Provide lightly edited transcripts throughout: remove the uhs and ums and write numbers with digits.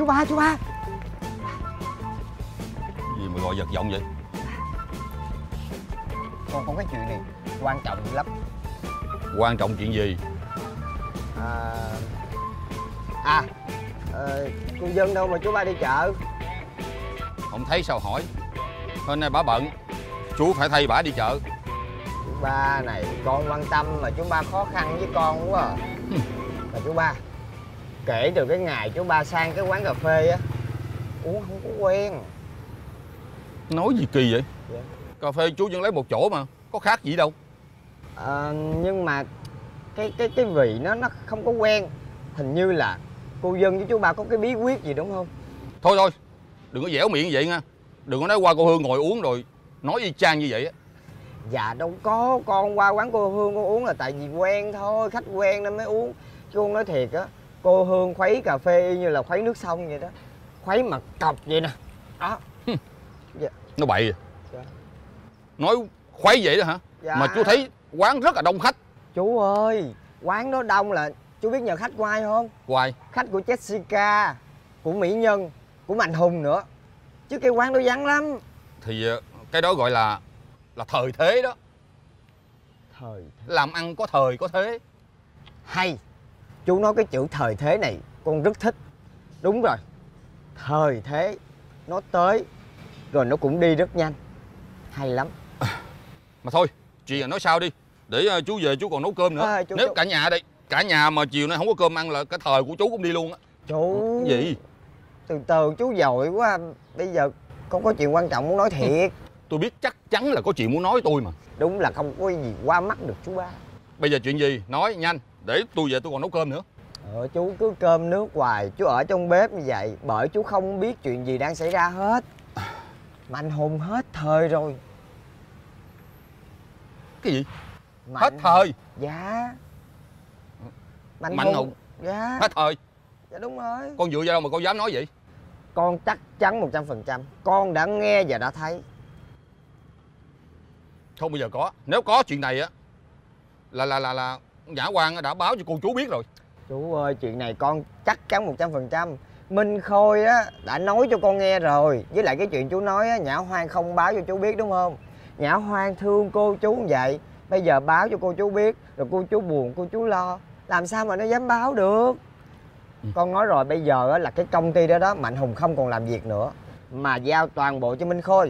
chú ba. Gì mà gọi giật giọng vậy? Con có cái chuyện này quan trọng lắm. Quan trọng chuyện gì? Cô Dân đâu mà chú ba đi chợ? Không thấy sao hỏi. Hôm nay bả bận, chú phải thay bả đi chợ. Chú ba này, con quan tâm mà chú ba khó khăn với con quá à. Mà chú ba, kể từ cái ngày chú ba sang cái quán cà phê á, uống không có quen. Nói gì kỳ vậy? Dạ. Cà phê chú vẫn lấy một chỗ mà, có khác gì đâu. Nhưng mà cái vị nó không có quen. Hình như là cô Dân với chú ba có cái bí quyết gì đúng không? Thôi, đừng có dẻo miệng vậy nha. Đừng có nói qua cô Hương ngồi uống rồi nói y chang như vậy á. Dạ đâu có, con qua quán cô Hương con uống là tại vì quen thôi, khách quen nên mới uống. Chứ con nói thiệt á, cô Hương khuấy cà phê y như là khuấy nước sông vậy đó. Khuấy mà cọc vậy nè. Đó. Dạ. Nó bậy. Dạ. Nói khuấy vậy đó hả? Dạ. Mà chú thấy quán rất là đông khách. Chú ơi, quán đó đông là chú biết nhờ khách của ai không? Của ai? Khách của Jessica, của Mỹ Nhân, của Mạnh Hùng nữa. Chứ cái quán đó vắng lắm. Thì cái đó gọi là thời thế đó. Thời thế. Làm ăn có thời có thế. Hay. Chú nói cái chữ thời thế này con rất thích. Đúng rồi. Thời thế nó tới rồi nó cũng đi rất nhanh. Hay lắm. Mà thôi, chuyện là nói sau đi. Để chú về chú còn nấu cơm nữa. Nếu cả nhà đây, cả nhà mà chiều nay không có cơm ăn là cái thời của chú cũng đi luôn á. Chú. Cái gì? Từ từ, chú vội quá. Bây giờ con có chuyện quan trọng muốn nói thiệt. Tôi biết chắc chắn là có chuyện muốn nói tôi mà. Đúng là không có gì qua mắt được chú ba. Bây giờ chuyện gì? Nói nhanh. Để tôi về tôi còn nấu cơm nữa. Chú cứ cơm nước hoài. Chú ở trong bếp như vậy bởi chú không biết chuyện gì đang xảy ra hết. Mạnh Hùng hết thời rồi. Cái gì? Hết thời? Dạ. Mạnh Hùng? Dạ. Hết thời? Dạ đúng rồi. Con dựa vào đâu mà con dám nói vậy? Con chắc chắn 100%. Con đã nghe và đã thấy. Không bao giờ có. Nếu có chuyện này á là Nhã Quang đã báo cho cô chú biết rồi. Chú ơi, chuyện này con chắc chắn 100%. Minh Khôi á đã nói cho con nghe rồi. Với lại cái chuyện chú nói á, Nhã Hoang không báo cho chú biết đúng không? Nhã Hoang thương cô chú như vậy, bây giờ báo cho cô chú biết rồi cô chú buồn, cô chú lo, làm sao mà nó dám báo được. Con nói rồi, bây giờ á là cái công ty đó Mạnh Hùng không còn làm việc nữa mà giao toàn bộ cho Minh Khôi.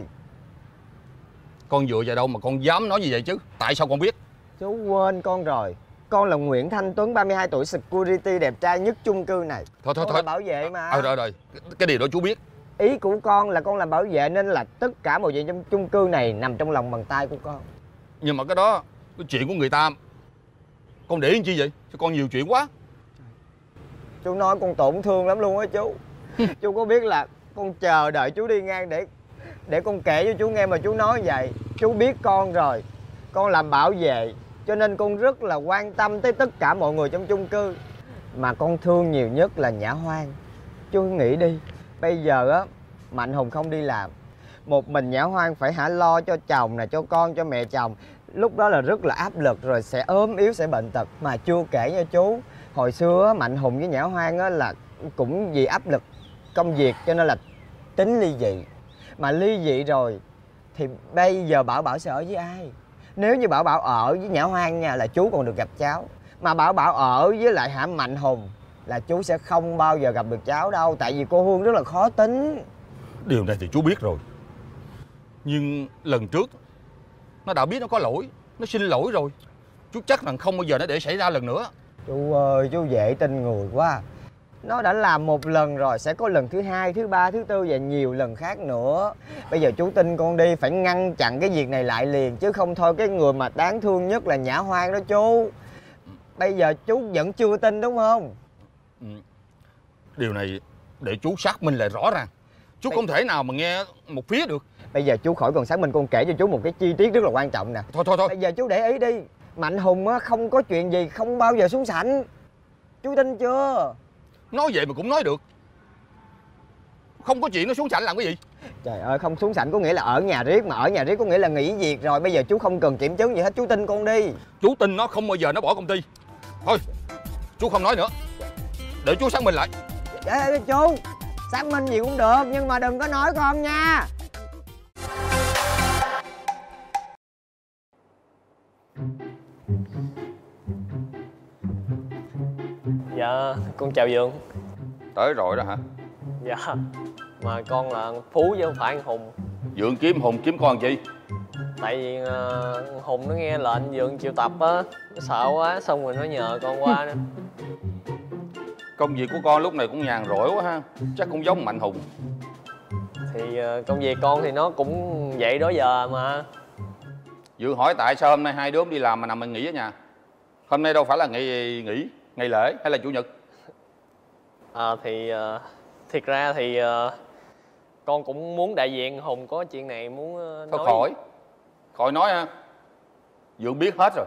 Con dựa vào đâu mà con dám nói như vậy chứ? Tại sao con biết? Chú quên con rồi. Con là Nguyễn Thanh Tuấn, 32 tuổi, security đẹp trai nhất chung cư này. Thôi là bảo vệ mà. Rồi. Cái điều đó chú biết. Ý của con là con làm bảo vệ nên là tất cả mọi chuyện trong chung cư này nằm trong lòng bàn tay của con. Nhưng mà cái đó, cái chuyện của người ta, con để làm chi vậy? Cho con nhiều chuyện quá. Chú nói con tổn thương lắm luôn á chú. Chú có biết là con chờ đợi chú đi ngang để con kể cho chú nghe mà chú nói vậy. Chú biết con rồi. Con làm bảo vệ cho nên con rất là quan tâm tới tất cả mọi người trong chung cư. Mà con thương nhiều nhất là Nhã Hoang. Chú nghĩ đi, bây giờ á Mạnh Hùng không đi làm, một mình Nhã Hoang phải lo cho chồng nè, cho con, cho mẹ chồng. Lúc đó là rất là áp lực, rồi sẽ ốm yếu, sẽ bệnh tật. Mà chưa kể nha chú, hồi xưa Mạnh Hùng với Nhã Hoang á là cũng vì áp lực công việc cho nên là tính ly dị. Mà ly dị rồi thì bây giờ Bảo sẽ ở với ai? Nếu như Bảo ở với Nhã Hoang nha là chú còn được gặp cháu. Mà Bảo ở với lại Mạnh Hùng là chú sẽ không bao giờ gặp được cháu đâu. Tại vì cô Hương rất là khó tính. Điều này thì chú biết rồi. Nhưng lần trước nó đã biết nó có lỗi, nó xin lỗi rồi. Chú chắc rằng không bao giờ nó để xảy ra lần nữa. Chú ơi, chú dễ tin người quá. Nó đã làm một lần rồi, sẽ có lần thứ hai, thứ ba, thứ tư và nhiều lần khác nữa. Bây giờ chú tin con đi, phải ngăn chặn cái việc này lại liền. Chứ không thôi cái người mà đáng thương nhất là Nhã Hoang đó chú. Bây giờ chú vẫn chưa tin đúng không? Điều này để chú xác minh lại rõ ràng. Chú không thể nào mà nghe một phía được. Bây giờ chú khỏi cần xác minh, con kể cho chú một cái chi tiết rất là quan trọng nè. Thôi. Bây giờ chú để ý đi. Mạnh Hùng á không có chuyện gì không bao giờ xuống sảnh. Chú tin chưa? Nói vậy mà cũng nói được. Không có chuyện nó xuống sảnh làm cái gì? Trời ơi, không xuống sảnh có nghĩa là ở nhà riết. Mà ở nhà riết có nghĩa là nghỉ việc rồi. Bây giờ chú không cần kiểm chứng gì hết, chú tin con đi. Chú tin nó không bao giờ nó bỏ công ty. Thôi, chú không nói nữa. Để chú xác minh lại. Chú xác minh gì cũng được, nhưng mà đừng có nói con nha. Dạ, con chào Dượng. Tới rồi đó hả? Dạ, mà con là Phú chứ không phải anh Hùng. Dượng kiếm Hùng kiếm con chi? Tại vì Hùng nó nghe lệnh Dượng triệu tập á, nó sợ quá, xong rồi nó nhờ con qua nữa. Công việc của con lúc này cũng nhàn rỗi quá ha. Chắc cũng giống Mạnh Hùng. Thì công việc con thì nó cũng vậy đó giờ mà. Dượng hỏi tại sao hôm nay hai đứa không đi làm mà nằm mình nghỉ ở nhà? Hôm nay đâu phải là ngày lễ hay là chủ nhật? Thì thiệt ra thì con cũng muốn đại diện Hùng có chuyện này muốn Thôi nói. khỏi nói ha. Dượng biết hết rồi.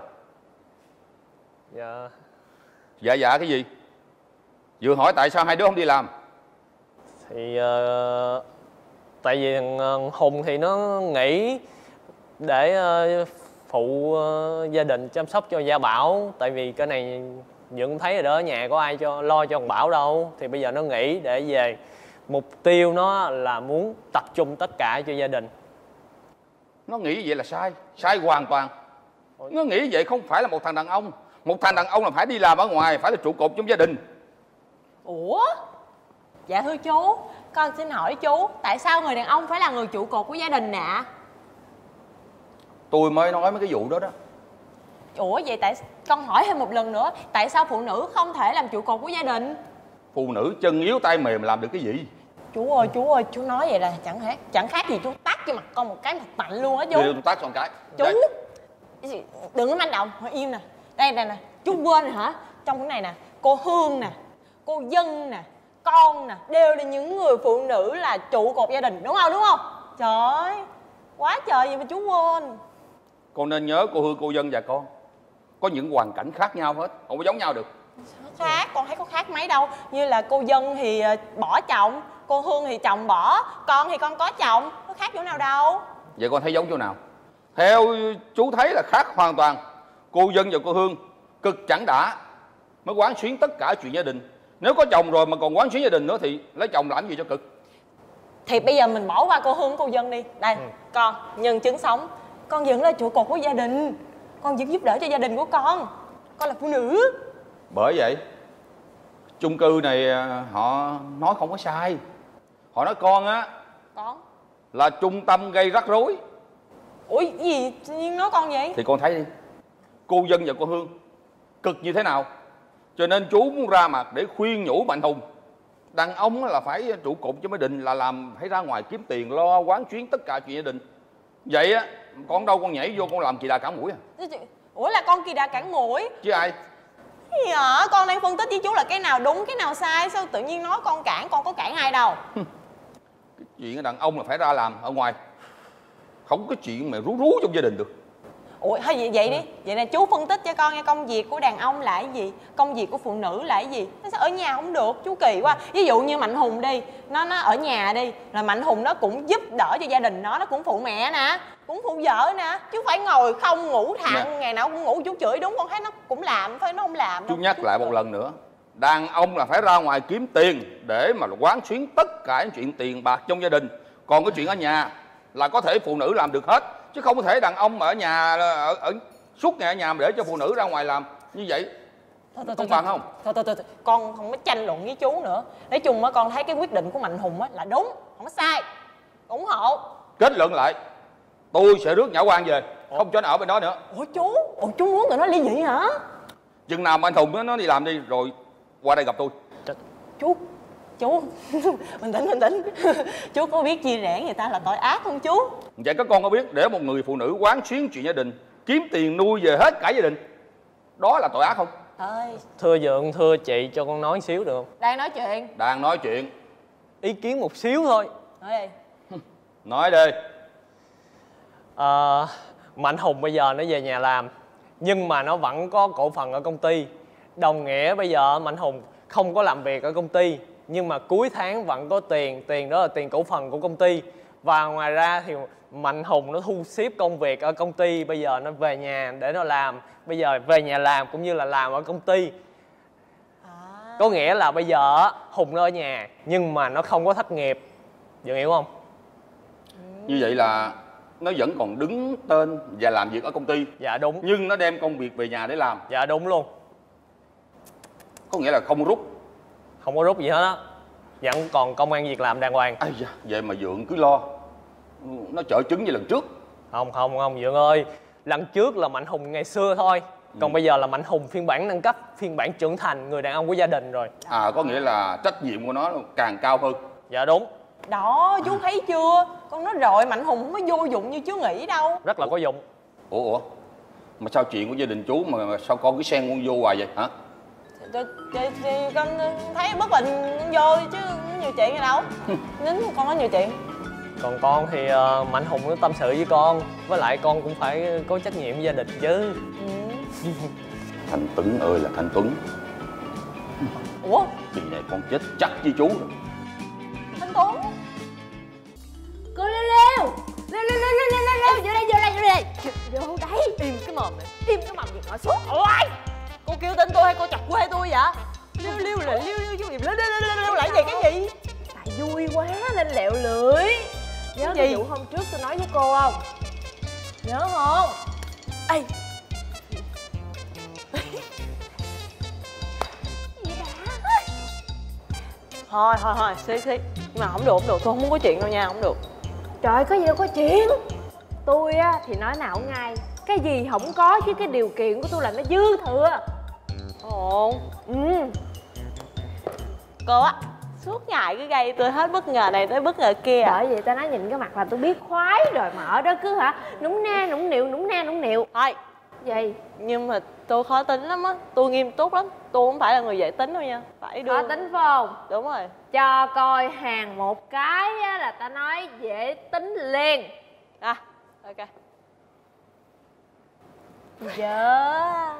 Dạ. Dạ cái gì? Dượng hỏi tại sao hai đứa không đi làm? Thì tại vì thằng Hùng thì nó nghỉ để phụ gia đình chăm sóc cho Gia Bảo. Tại vì cái này Dượng thấy rồi đó, nhà có ai lo cho thằng Bảo đâu. Thì bây giờ nó nghỉ để về. Mục tiêu nó là muốn tập trung tất cả cho gia đình. Nó nghĩ vậy là sai hoàn toàn. Nó nghĩ vậy không phải là một thằng đàn ông. Một thằng đàn ông là phải đi làm ở ngoài, phải là trụ cột trong gia đình. Ủa? Dạ thưa chú, con xin hỏi chú, tại sao người đàn ông phải là người trụ cột của gia đình ạ? Tôi mới nói mấy cái vụ đó đó. Ủa vậy con hỏi thêm một lần nữa, tại sao phụ nữ không thể làm trụ cột của gia đình? Phụ nữ chân yếu tay mềm làm được cái gì? Chú ơi, chú nói vậy là chẳng khác gì chú tát cho mặt con một cái thật mạnh luôn á chú. Tôi tát con cái. Chú, đừng có manh động, hỏi im nè. Đây nè, chú quên rồi hả? Trong cái này nè, cô Hương nè, cô Dân nè, con nè, đều là những người phụ nữ là trụ cột gia đình, đúng không? Trời ơi, quá trời gì mà chú quên. Con nên nhớ cô Hương, cô Dân và con có những hoàn cảnh khác nhau hết, không có giống nhau được. Khác, con thấy có khác mấy đâu. Như là cô Dân thì bỏ chồng, cô Hương thì chồng bỏ, con thì con có chồng, có khác chỗ nào đâu. Vậy con thấy giống chỗ nào? Theo chú thấy là khác hoàn toàn. Cô Dân và cô Hương cực chẳng đã mới quán xuyến tất cả chuyện gia đình. Nếu có chồng rồi mà còn quán xuyến gia đình nữa thì lấy chồng làm gì cho cực. Thì bây giờ mình bỏ qua cô Hương, cô Dân đi. Đây, con, nhân chứng sống, con vẫn là trụ cột của gia đình, con vẫn giúp đỡ cho gia đình của con là phụ nữ. Bởi vậy chung cư này họ nói không có sai. Họ nói con á là trung tâm gây rắc rối. Ủa gì nhưng nói con vậy? Thì con thấy đi, cô Dân và cô Hương cực như thế nào. Cho nên chú muốn ra mặt để khuyên nhủ Mạnh Hùng. Đàn ông là phải trụ cột cho gia đình, là phải ra ngoài kiếm tiền lo quán xuyến tất cả chuyện gia đình. Vậy á, con đâu con nhảy vô con làm kỳ đà cản mũi à? Ủa là con kỳ đà cản mũi? Chứ ai? Gì hả? Con đang phân tích với chú là cái nào đúng cái nào sai. Sao tự nhiên nói con cản, con có cản ai đâu. Cái chuyện đàn ông là phải ra làm ở ngoài, không có chuyện mà rú rú trong gia đình được. Ủa hay vậy đi. Vậy nè chú phân tích cho con nghe, công việc của đàn ông là cái gì, công việc của phụ nữ là cái gì. Nó sao ở nhà không được? Chú kỳ quá. Ví dụ như Mạnh Hùng đi, nó ở nhà đi, là Mạnh Hùng nó cũng giúp đỡ cho gia đình nó cũng phụ mẹ nè, cũng phụ vợ nè, chứ phải ngồi không ngủ thẳng ngày nào cũng ngủ. Chú chửi đúng, con thấy nó cũng làm, phải nó không làm đâu. Chú nhắc lại một lần nữa, đàn ông là phải ra ngoài kiếm tiền để mà quán xuyến tất cả những chuyện tiền bạc trong gia đình. Còn cái chuyện ở nhà là có thể phụ nữ làm được hết, chứ không có thể đàn ông mà ở nhà ở suốt ngày ở nhà mà để cho phụ nữ ra ngoài làm như vậy. Công bằng không? Thôi con không có tranh luận với chú nữa. Nói chung á, con thấy cái quyết định của Mạnh Hùng á là đúng, không có sai, ủng hộ. Kết luận lại, tôi sẽ rước Nhã Quang về, không cho nó ở bên đó nữa. Ủa chú muốn tụi nó ly dị hả? Chừng nào mà anh Hùng nó đi làm đi rồi qua đây gặp tôi. Chú bình tĩnh chú có biết chia rẽ người ta là tội ác không chú? Vậy các con có biết để một người phụ nữ quán xuyến chuyện gia đình, kiếm tiền nuôi về hết cả gia đình, đó là tội ác không? Thưa Dượng, thưa chị, cho con nói xíu được không? Đang nói chuyện. Ý kiến một xíu thôi. Nói đi. Mạnh Hùng bây giờ nó về nhà làm, nhưng mà nó vẫn có cổ phần ở công ty. Đồng nghĩa bây giờ Mạnh Hùng không có làm việc ở công ty, nhưng mà cuối tháng vẫn có tiền. Tiền đó là tiền cổ phần của công ty. Và ngoài ra thì Mạnh Hùng nó thu xếp công việc ở công ty. Bây giờ nó về nhà để nó làm. Bây giờ về nhà làm cũng như là làm ở công ty. Có nghĩa là bây giờ á, Hùng nó ở nhà nhưng mà nó không có thất nghiệp. Dượng hiểu không? Như vậy là nó vẫn còn đứng tên và làm việc ở công ty. Dạ đúng. Nhưng nó đem công việc về nhà để làm. Dạ đúng luôn. Có nghĩa là không rút. Không có rút gì hết á. Vẫn còn công ăn việc làm đàng hoàng. Ây da, vậy mà Dượng cứ lo nó chở trứng như lần trước. Không Dượng ơi. Lần trước là Mạnh Hùng ngày xưa thôi. Còn bây giờ là Mạnh Hùng phiên bản nâng cấp, phiên bản trưởng thành, người đàn ông của gia đình rồi. À, có nghĩa là trách nhiệm của nó càng cao hơn. Dạ đúng. Đó, chú thấy chưa? Con nói rồi, Mạnh Hùng không có vô dụng như chú nghĩ đâu. Rất là có dụng. Ủa mà sao chuyện của gia đình chú mà sao con cứ xen con vô hoài vậy hả? Thì con thấy bất bình vô chứ nhiều chuyện gì đâu. Nín con có nhiều chuyện. Còn con thì Mạnh Hùng nó tâm sự với con. Với lại con cũng phải có trách nhiệm với gia đình chứ. Thanh Tuấn ơi là Thanh Tuấn. Ủa? Kỳ này con chết chắc với chú rồi. Thanh Tuấn. Cô leo vô đây vô đây. Im cái mồm này. Im cái mồm gì ngồi xuống. Ôi! Cô kêu tên tôi hay cô chọc quê tôi vậy? Liêu chú im lại vậy cái gì? Tại vui quá nên lẹo lưỡi. Nhớ cái vụ hôm trước tôi nói với cô không? Nhớ không? Ê! Thôi xí nhưng mà không được tôi không muốn có chuyện đâu nha, không được. Trời ơi, có gì đâu có chuyện. Tôi á thì nói nào cũng ngay. Cái gì không có chứ cái điều kiện của tôi là nó dư thừa. Ồ. Cô á suốt ngày cứ gây tôi hết bất ngờ này tới bất ngờ kia. Bởi vậy ta nói nhìn cái mặt là tôi biết khoái rồi, mà ở đó cứ hả nũng nũng nịu. Thôi Gì? nhưng mà tôi khó tính lắm á, tôi nghiêm túc lắm, tôi không phải là người dễ tính đâu nha, phải đưa. Khó tính phải không? Đúng rồi. Cho coi hàng một cái á, là ta nói dễ tính liền. À ok. Dạ.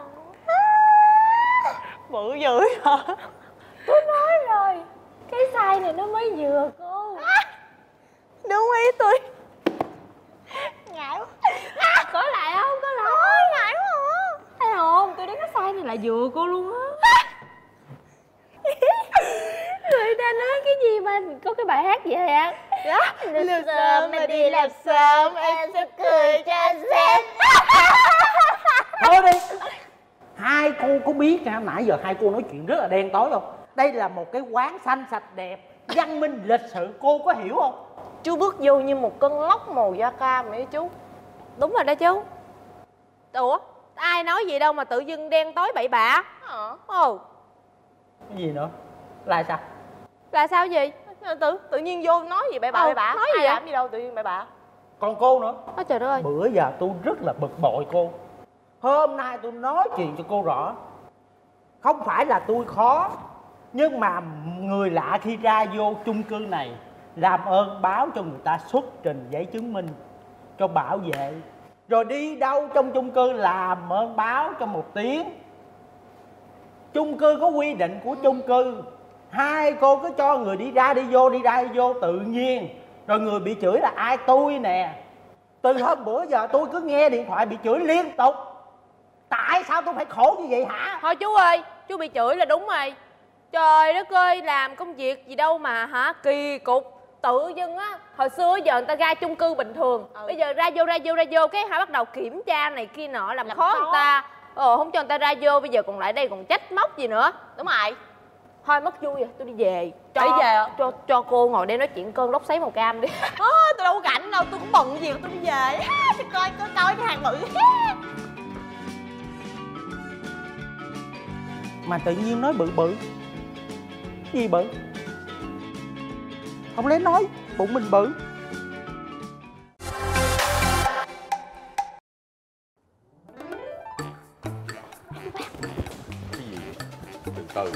Bự dữ hả? Tôi nói rồi, cái size này nó mới vừa cô. Đúng ý tôi. Ngại quá. Có lại không? Có lại Ôi, ngại quá hả? thấy không? Tôi đến cái size này là vừa cô luôn á. Người ta nói cái gì mà có cái bài hát gì vậy ạ? Lúc sớm mà đi làm sớm em sẽ cười cho anh xem. Thôi đi. Hai cô có biết hả, nãy giờ hai cô nói chuyện rất là đen tối không? Đây là một cái quán xanh sạch đẹp, văn minh lịch sự, cô có hiểu không? Chú bước vô như một cơn lốc màu da cam vậy chú. Đúng rồi đó chú. Ủa? Ai nói gì đâu mà tự dưng đen tối bậy bạ? Ồ. Cái gì nữa? Là sao? Là sao gì? Tự nhiên vô nói gì bậy bạ bậy bạ. Nói gì ai vậy? làm gì đâu tự nhiên bậy bạ. Còn cô nữa. Ôi trời đất ơi. Bữa giờ tôi rất là bực bội cô. Hôm nay tôi nói chuyện cho cô rõ. Không phải là tôi khó, nhưng mà người lạ khi ra vô chung cư này làm ơn báo cho người ta xuất trình giấy chứng minh cho bảo vệ. Rồi đi đâu trong chung cư làm ơn báo cho một tiếng. Chung cư có quy định của chung cư. Hai cô cứ cho người đi ra đi vô tự nhiên. Rồi người bị chửi là ai? Tôi nè. Từ hôm bữa giờ tôi cứ nghe điện thoại bị chửi liên tục. Tại sao tôi phải khổ như vậy hả? Thôi chú ơi, chú bị chửi là đúng rồi. Trời đất ơi, làm công việc gì đâu mà hả kỳ cục. Tự dưng á, hồi xưa giờ người ta ra chung cư bình thường. Bây giờ ra vô cái hả bắt đầu kiểm tra này kia nọ làm khó người ta. Không cho người ta ra vô, bây giờ còn lại đây còn trách móc gì nữa. Đúng rồi. Thôi mất vui rồi, tôi đi về. Đi về hả? Cho cô ngồi đây nói chuyện cơn lốc xoáy màu cam đi. Tôi đâu có rảnh đâu, tôi cũng bận gì tôi đi về. Tôi coi cái hàng bự. Mà tự nhiên nói bự. Gì bự? Không lẽ nói bụng mình bự? Cái gì? Từ từ.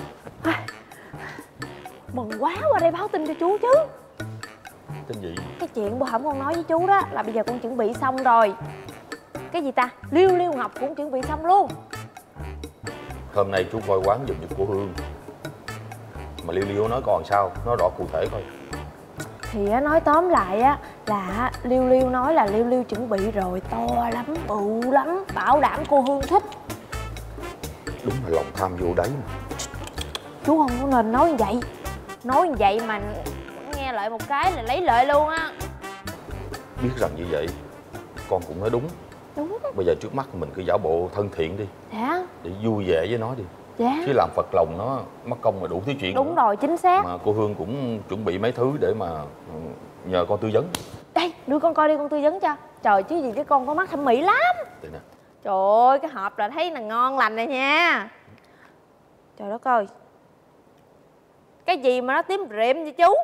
Mừng quá, qua đây báo tin cho chú chứ. Tin gì? Cái chuyện bữa hổm con nói với chú đó là bây giờ con chuẩn bị xong rồi. Cái gì ta? Liêu Ngọc cũng chuẩn bị xong luôn. Hôm nay chú coi quán giùm cho cô Hương. Mà Liêu nói còn sao? Nói rõ cụ thể coi. Thì nói tóm lại á là Liêu nói là Liêu chuẩn bị rồi, to lắm, bự lắm, bảo đảm cô Hương thích. Đúng là lòng tham vô đấy mà. Chú không có nên nói như vậy. Nói như vậy mà nghe lại một cái là lấy lợi luôn á. Biết rằng như vậy con cũng nói đúng. Đúng. Bây giờ trước mắt mình cứ giả bộ thân thiện đi. Dạ. Để vui vẻ với nó đi. Dạ. Chứ làm phật lòng nó mất công mà đủ thứ chuyện. Đúng nữa. rồi, chính xác. Mà cô Hương cũng chuẩn bị mấy thứ để mà nhờ con tư vấn. Đây, đưa con coi đi, con tư vấn cho. Trời chứ gì cái con có mắt thẩm mỹ lắm. Đây nè. Trời ơi, cái hộp là thấy là ngon lành này nha. Trời đất ơi. Cái gì mà nó tím rịm vậy chú?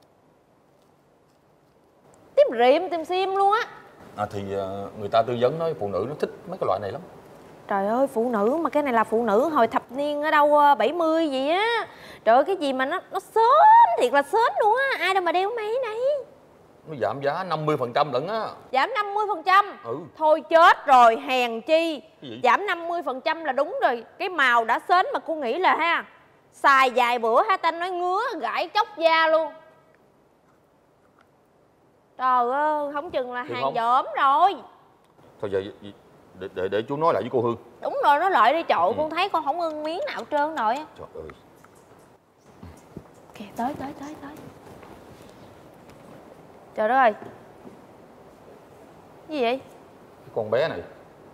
Tím rịm, tím xiêm luôn á. Thì người ta tư vấn nói phụ nữ nó thích mấy cái loại này lắm. Trời ơi, phụ nữ mà cái này là phụ nữ hồi thập niên ở đâu 70 gì á. Trời ơi, cái gì mà nó sến, thiệt là sến luôn á. Ai đâu mà đeo mấy này. Nó giảm giá 50% lận á. Giảm 50%? Ừ. Thôi chết rồi, hèn chi. Cái gì? Giảm 50% là đúng rồi. Cái màu đã sến mà cô nghĩ là ha, xài vài bữa ha tanh nói ngứa, gãi chóc da luôn. Trời ơi, không chừng là Thiệt hàng không? dởm rồi. Thôi giờ để chú nói lại với cô Hương. Đúng rồi, nó lợi đi chậu. Con thấy con không ưng miếng nào trơn rồi. Trời ơi. Kìa, tới. Trời đất ơi. Cái gì vậy? Cái con bé này.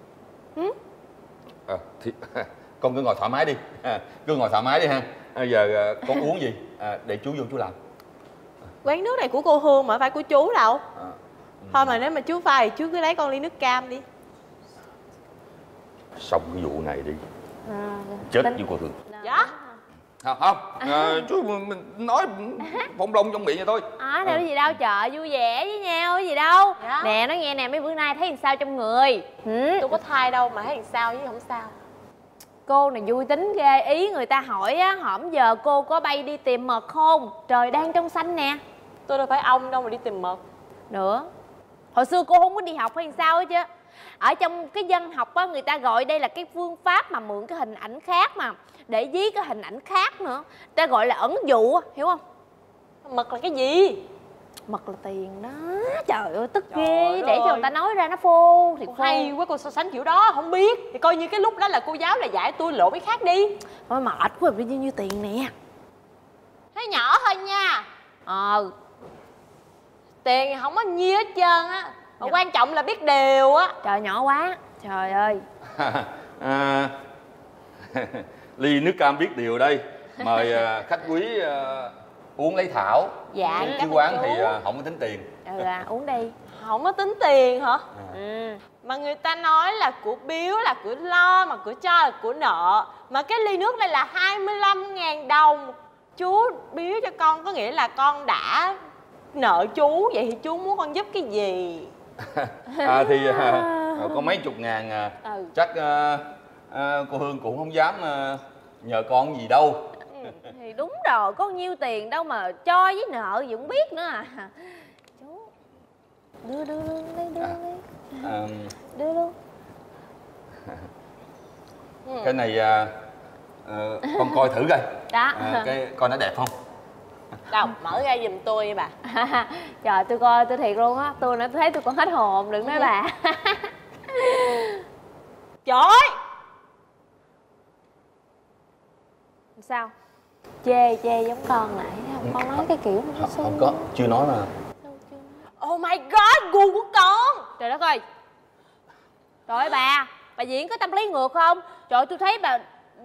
Thì con cứ ngồi thoải mái đi. Cứ ngồi thoải mái đi ha. Bây giờ con uống gì? Để chú vô chú làm. Quán nước này của cô Hương mà phải của chú đâu. Thôi mà nếu mà chú pha thì chú cứ lấy con ly nước cam đi. Xong cái vụ này đi. Chết với cô Hương. Dạ. Không, chú mình nói phong long trong miệng vậy thôi. Đâu có gì đâu, chợ vui vẻ với nhau, cái gì đâu. Dạ. Nè, nói nghe nè, mấy bữa nay thấy làm sao trong người? Tôi có thai đâu mà thấy làm sao chứ không sao. Cô này vui tính ghê. Ý người ta hỏi á, hổm giờ cô có bay đi tìm mật không? Trời đang trong xanh nè. Tôi đâu phải ông đâu mà đi tìm mật. Nữa, hồi xưa cô không có đi học hay sao hết chứ. Ở trong cái dân học á, người ta gọi đây là cái phương pháp mà mượn cái hình ảnh khác mà để dí cái hình ảnh khác nữa. Ta gọi là ẩn dụ, hiểu không? Mật là cái gì? Mật là tiền đó. Trời ơi, tức Trời ghê. Để cho ơi. người ta nói ra nó phô thì Cô phô. hay quá, cô so sánh kiểu đó không biết. Thì coi như cái lúc đó là cô giáo là dạy tôi lộ cái khác đi. Thôi mệt quá, bao nhiêu tiền nè. Thấy nhỏ thôi nha. Tiền thì không có nhiêu hết trơn á. Mà quan trọng là biết điều á. Trời nhỏ quá. Trời ơi. Ly nước cam biết điều đây. Mời khách quý uống lấy thảo. Dạ, Chứ quán thì không có tính tiền. Uống đi. Không có tính tiền hả? Mà người ta nói là của biếu là của lo, mà của cho là của nợ. Mà cái ly nước này là 25.000 đồng. Chú biếu cho con có nghĩa là con đã nợ chú. Vậy thì chú muốn con giúp cái gì? Thì có mấy chục ngàn chắc cô Hương cũng không dám nhờ con gì đâu. Thì đúng rồi, có nhiêu tiền đâu mà cho với nợ gì cũng biết nữa à. Chú đưa luôn đi. Đưa luôn. Cái này con coi thử coi. Đó. Cái coi nó đẹp không? Đâu, mở ra giùm tôi đi bà. Trời, tôi coi tôi thiệt luôn á. Tôi thấy tôi còn hết hồn, đừng nói bà. Trời ơi! Sao? Chê giống con lại. Con nói cái kiểu nó xinh. Không có, chưa nói mà. Oh my god, gu của con. Trời đất ơi. Trời ơi bà diễn có tâm lý ngược không? Trời ơi, tôi thấy bà...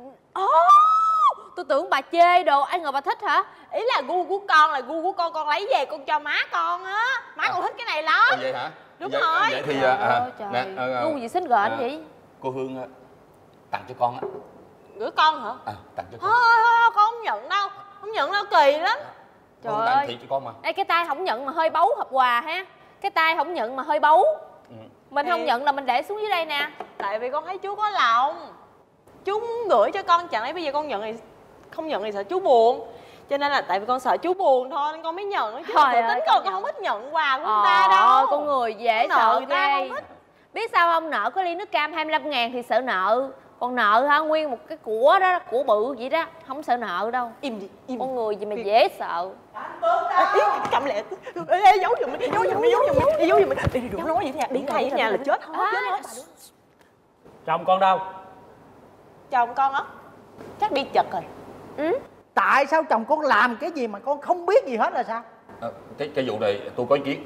tôi tưởng bà chê đồ, ai ngờ bà thích hả? Ý là gu của con là gu của con lấy về con cho má con á. Má con thích cái này lắm. Vậy hả? Đúng vậy, rồi. Vậy thì Trời, gu gì xinh gợn vậy? cô Hương tặng cho con á. Gửi con hả? Tặng cho con. Thôi, con không nhận đâu. Không nhận đâu, kỳ lắm. Trời Con ơi. tặng thiệt cho con mà. Ê, cái tay không nhận mà hơi bấu hộp quà ha. Cái tay không nhận mà hơi bấu. Mình không nhận là mình để xuống dưới đây nè. Tại vì con thấy chú có lòng. Chú muốn gửi cho con, chẳng lẽ bây giờ con nhận thì không nhận thì sợ chú buồn. Cho nên là tại vì con sợ chú buồn thôi nên con mới nhận. Chứ Trời tự ơi, tính con con không thích nhận quà của người ta đâu. Ôi, con người dễ Nợ sợ người ta ghê. không thích. Biết sao không? Nợ có ly nước cam 25.000 thì sợ nợ. Còn nợ hả, nguyên một cái của đó, của bự vậy đó, không sợ nợ đâu. Im đi, im. Con người gì mà dễ sợ. Cầm lẹ. Ê, giấu giùm đi, giấu giùm đi. Đi, đừng nói vậy nha. Đi thầy ở nhà là chết hết. Chết hết. Chồng con đâu? Chồng con á chắc đi chật rồi. tại sao chồng con làm cái gì mà con không biết gì hết là sao? Cái vụ này tôi có ý kiến.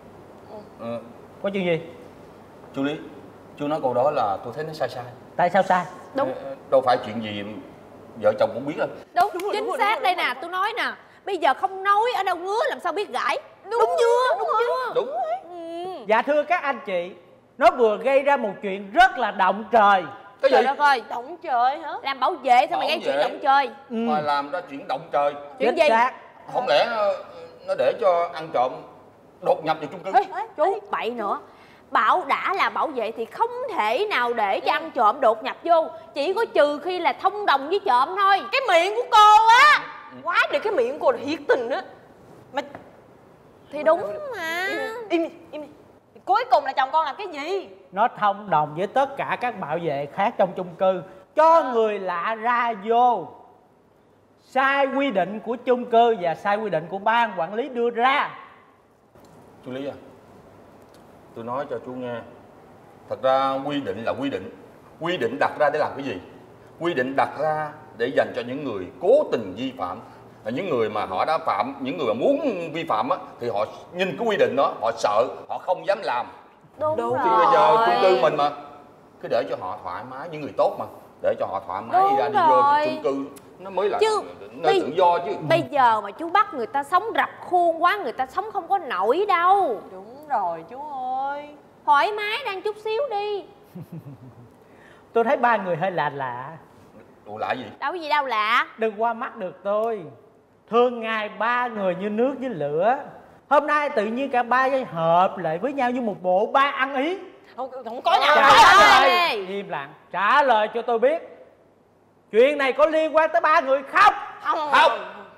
Có chuyện gì? Chú Lý, chú nói câu đó là tôi thấy nó sai sai. Tại sao sai? Đúng. Đâu phải chuyện gì vợ chồng cũng biết đâu. Đúng, chính xác đây nè, tôi nói nè. Bây giờ không nói ở đâu ngứa làm sao biết gãi. Đúng chưa? Đúng chưa? Đúng. Dạ thưa các anh chị, nó vừa gây ra một chuyện rất là động trời. Cái Trời gì? đất ơi, Động trời hả? làm bảo vệ sao mày Bảo gây chuyện vệ. động trời? Mà làm ra chuyện động trời. Chuyện Chính gì? xác. Không lẽ nó để cho ăn trộm đột nhập vào chung cư? Chú bậy nữa. Bảo đã là bảo vệ thì không thể nào để cho ăn trộm đột nhập vô. Chỉ có trừ khi là thông đồng với trộm thôi. Cái miệng của cô á, quá được, cái miệng của cô là thiệt tình á. Mà Thì đúng mà. im đi. Cuối cùng là chồng con làm cái gì? Nó thông đồng với tất cả các bảo vệ khác trong chung cư cho người lạ ra vô, sai quy định của chung cư và sai quy định của ban quản lý đưa ra. Chú Lý à, tôi nói cho chú nghe. Thật ra quy định là quy định. Quy định đặt ra để làm cái gì? Quy định đặt ra để dành cho những người cố tình vi phạm. Những người mà họ đã phạm, những người mà muốn vi phạm á, thì họ nhìn cái quy định đó, họ sợ, họ không dám làm. Đúng Thì rồi. bây giờ chung cư mình mà cứ để cho họ thoải mái, những người tốt mà để cho họ thoải mái Đúng đi ra đi vô rồi. thì chung cư nó mới là Chứ nơi tự do chứ. Bây giờ mà chú bắt người ta sống rập khuôn quá, người ta sống không có nổi đâu. Đúng rồi chú ơi. Thoải mái đang chút xíu đi. Tôi thấy ba người hơi lạ lạ. Ủa lạ gì? Đâu có gì đâu lạ. Đừng qua mắt được tôi. Thường ngày ba người như nước với lửa. Hôm nay tự nhiên cả ba hợp lại với nhau như một bộ ba ăn ý. Không có nhau. Trả ơi. lời, im lặng, trả lời cho tôi biết. Chuyện này có liên quan tới ba người không? Không.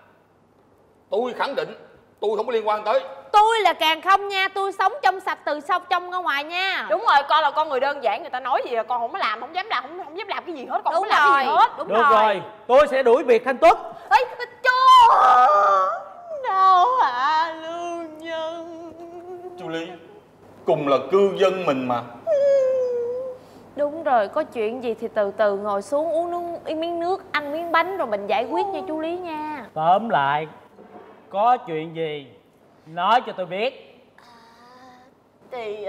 Tôi khẳng định tôi không có liên quan tới. Tôi là càng không nha. Tôi sống trong sạch từ sau trong ra ngoài nha. Đúng rồi, con là con người đơn giản, người ta nói gì là con không có làm, không dám làm, không dám làm cái gì hết, con không Đúng có làm cái gì rồi. hết. Đúng Được rồi, tôi sẽ đuổi việc Thanh Tuất. Ê, chú đâu hả lương nhân? Chú Lý, cùng là cư dân mình mà. Đúng rồi, có chuyện gì thì từ từ ngồi xuống uống miếng nước, ăn miếng bánh rồi mình giải quyết nha chú Lý nha. Tóm lại, có chuyện gì nói cho tôi biết. Thì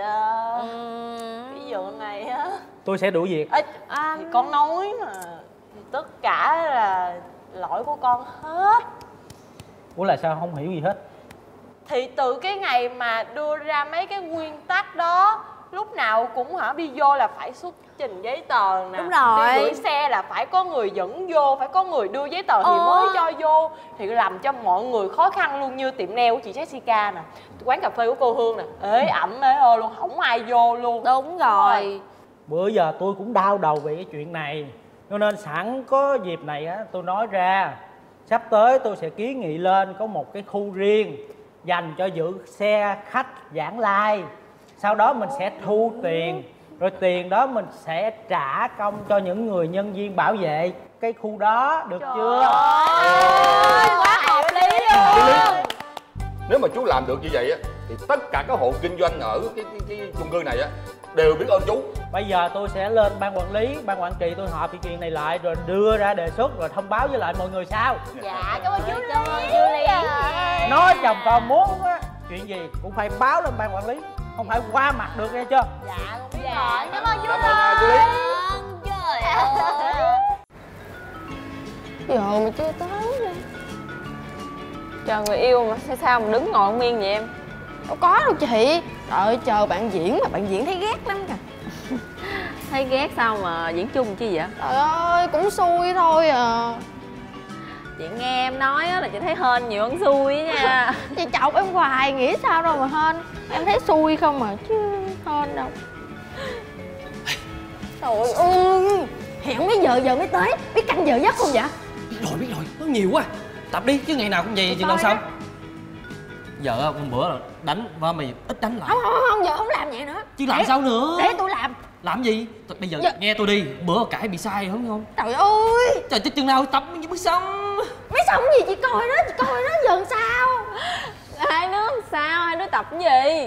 cái vụ này á, Tôi sẽ đuổi việc. thì con nói mà, thì tất cả là lỗi của con hết. Ủa là sao không hiểu gì hết? Thì từ cái ngày mà đưa ra mấy cái nguyên tắc đó, lúc nào cũng đi vô là phải xuất trình giấy tờ nè. Đúng rồi. Đi gửi xe là phải có người dẫn vô, phải có người đưa giấy tờ thì mới cho vô. Thì làm cho mọi người khó khăn luôn, như tiệm nail của chị Jessica nè, quán cà phê của cô Hương nè, ế ẩm ế ơ luôn, không ai vô luôn. Đúng rồi. Bữa giờ tôi cũng đau đầu về cái chuyện này, cho nên sẵn có dịp này á, tôi nói ra. Sắp tới tôi sẽ kiến nghị lên có một cái khu riêng dành cho giữ xe khách vãng lai. Sau đó mình sẽ thu tiền, rồi tiền đó mình sẽ trả công cho những người nhân viên bảo vệ cái khu đó, được chưa? Ôi, quá hợp lý luôn. Nếu mà chú làm được như vậy á thì tất cả các hộ kinh doanh ở cái chung cư này á đều biết ơn chú. Bây giờ tôi sẽ lên ban quản lý, ban quản trị, tôi họp cái chuyện này lại rồi đưa ra đề xuất rồi thông báo với lại mọi người sau. Dạ, cảm ơn chú Lý. Cảm ơn chú Lý. Nói chồng con muốn á, chuyện gì cũng phải báo lên ban quản lý, không phải qua mặt được nghe chưa? Dạ, con biết rồi. Cảm ơn chú Cảm ơn chú Lý. Trời ơi. Giờ mà chưa tới nè. Chờ người yêu mà sao mà đứng ngồi miên vậy em? Đâu có đâu chị. Đợi chờ bạn diễn mà bạn diễn thấy ghét lắm kìa. Thấy ghét sao mà diễn chung chứ vậy? Trời ơi, cũng xui thôi à. Chị nghe em nói á là chị thấy hên nhiều hơn xui á nha. Chị chọc em hoài, nghĩ sao đâu mà hên. Em thấy xui không mà chứ hên đâu. Trời ơi, hẹn mấy giờ mới tới? Biết canh giờ giấc không vậy? Biết rồi, nó nhiều quá. Tập đi, chứ ngày nào cũng vậy chừng nào xong. Giờ hôm bữa là đánh và mày ít đánh lại. Không, giờ không làm vậy nữa. Chứ làm sao nữa? Để tôi làm. Làm gì? Bây giờ nghe tôi đi, bữa cãi bị sai đúng không? Trời ơi, Trời, chứ chừng nào tập mới xong. mấy xong gì chị coi đó, giờ làm sao? Hai đứa làm sao? Hai đứa tập cái gì?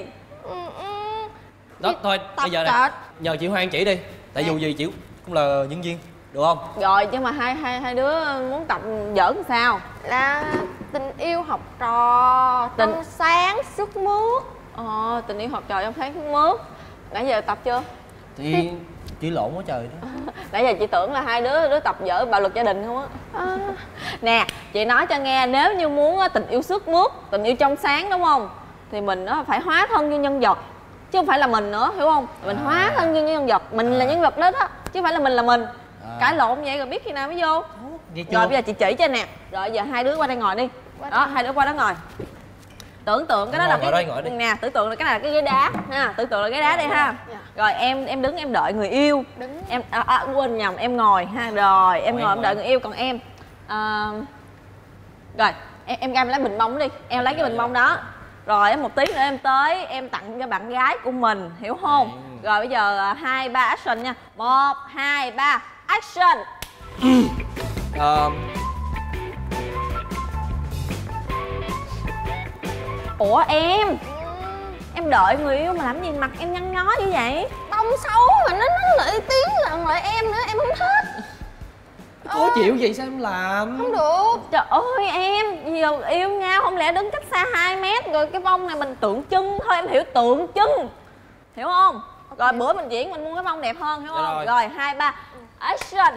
Đó, thôi, bây giờ nè, nhờ chị Hoan chỉ đi. Tại dù gì chị cũng là nhân viên, được không? Rồi nhưng mà hai đứa muốn tập giỡn sao? Là tình yêu học trò trong sáng sức mướt. Tình yêu học trò trong sáng sức mướt. Nãy giờ tập chưa? Thì chỉ lộn quá trời đó. Nãy giờ chị tưởng là hai đứa tập vở bạo lực gia đình không á. Nè, chị nói cho nghe, nếu như muốn tình yêu sức mướt, tình yêu trong sáng đúng không? Thì mình phải hóa thân như nhân vật, chứ không phải là mình nữa, hiểu không? Mình hóa thân như nhân vật, mình là nhân vật đó đó, chứ không phải là mình là mình. Cãi lộn vậy rồi biết khi nào mới vô. Rồi bây giờ chị chỉ cho nè. Rồi giờ hai đứa qua đây ngồi đi. Đó, hai đứa qua đó ngồi. Tưởng tượng cái đó là cái nè, tưởng tượng là cái này là cái ghế đá ha, tưởng tượng là ghế đá đi ha. Rồi em đứng em đợi người yêu. Em quên nhầm, em ngồi ha. Rồi em ngồi em đợi người yêu, còn em rồi em ra em lấy bình bông đi, em lấy cái bình bông đó. Rồi một tí nữa em tới em tặng cho bạn gái của mình, hiểu không? Rồi bây giờ 2, 3 action nha. 1, 2, 3 action. Ủa em đợi người yêu mà làm gì mặt em nhăn nhó như vậy? Đông xấu mà nó lại tiếng lần lại em nữa, em không thích. Khó chịu gì sao em làm? Không được. Trời ơi em, giờ yêu nhau không lẽ đứng cách xa 2 mét rồi cái bông này mình tượng trưng thôi, em hiểu tượng trưng. Hiểu không? Rồi bữa mình diễn mình mua cái bông đẹp hơn, hiểu không? Rồi 2, 3 action.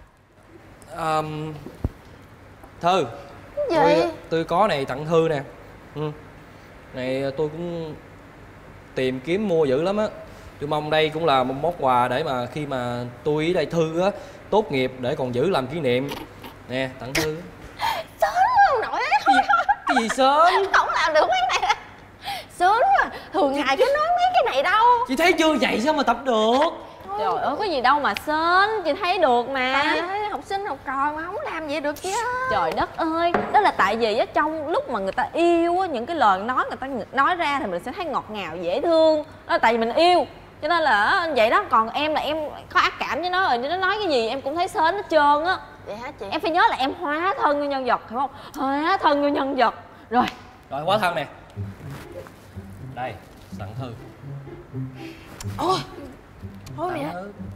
Thư. Gì? Tôi có này tặng Thư nè. Này tôi cũng tìm kiếm mua dữ lắm á. Tôi mong đây cũng là một món quà để mà khi mà tôi với đây Thư á tốt nghiệp để còn giữ làm kỷ niệm. Nè, tặng Thư. Sớm quá ông nội. Cái gì sớm? Không làm được mấy này. Sớm quá. Thường ngày cứ nói mấy cái này đâu. Chị thấy chưa, vậy sao mà tập được? Trời ơi, có gì đâu mà sến, chị thấy được mà. Học sinh học trò mà không làm vậy được chứ. Trời đất ơi, đó là tại vì á trong lúc mà người ta yêu á, những cái lời nói người ta nói ra thì mình sẽ thấy ngọt ngào dễ thương. Đó là tại vì mình yêu, cho nên là vậy đó. Còn em là em có ác cảm với nó rồi, nó nói cái gì em cũng thấy sến hết trơn á. Vậy hả chị? Em phải nhớ là em hóa thân như nhân vật, hiểu không? Hóa thân như nhân vật. Rồi hóa thân nè. Đây, tặng Thư. Thôi mẹ.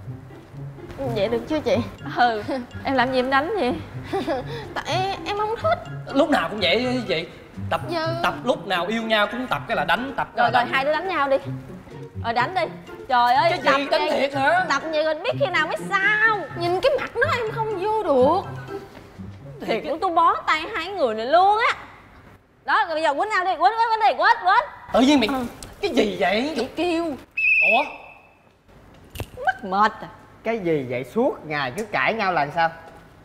vậy được chưa chị? Em làm gì em đánh vậy? Tại em không thích. Lúc nào cũng vậy chứ chị. Tập lúc nào yêu nhau cũng tập cái là đánh, tập cái rồi là đánh. Hai đứa đánh nhau đi. Rồi đánh đi. Trời ơi, cái gì đánh thiệt hả? Tập vậy rồi biết khi nào mới sao. Nhìn cái mặt nó em không vô được. Thiệt luôn, tôi bó tay hai người này luôn á. Đó, rồi bây giờ quýnh nhau đi, quýnh. Tự nhiên mày cái gì vậy? Chị kêu. Ủa? Mắc mệt à. Cái gì vậy, suốt ngày cứ cãi nhau là sao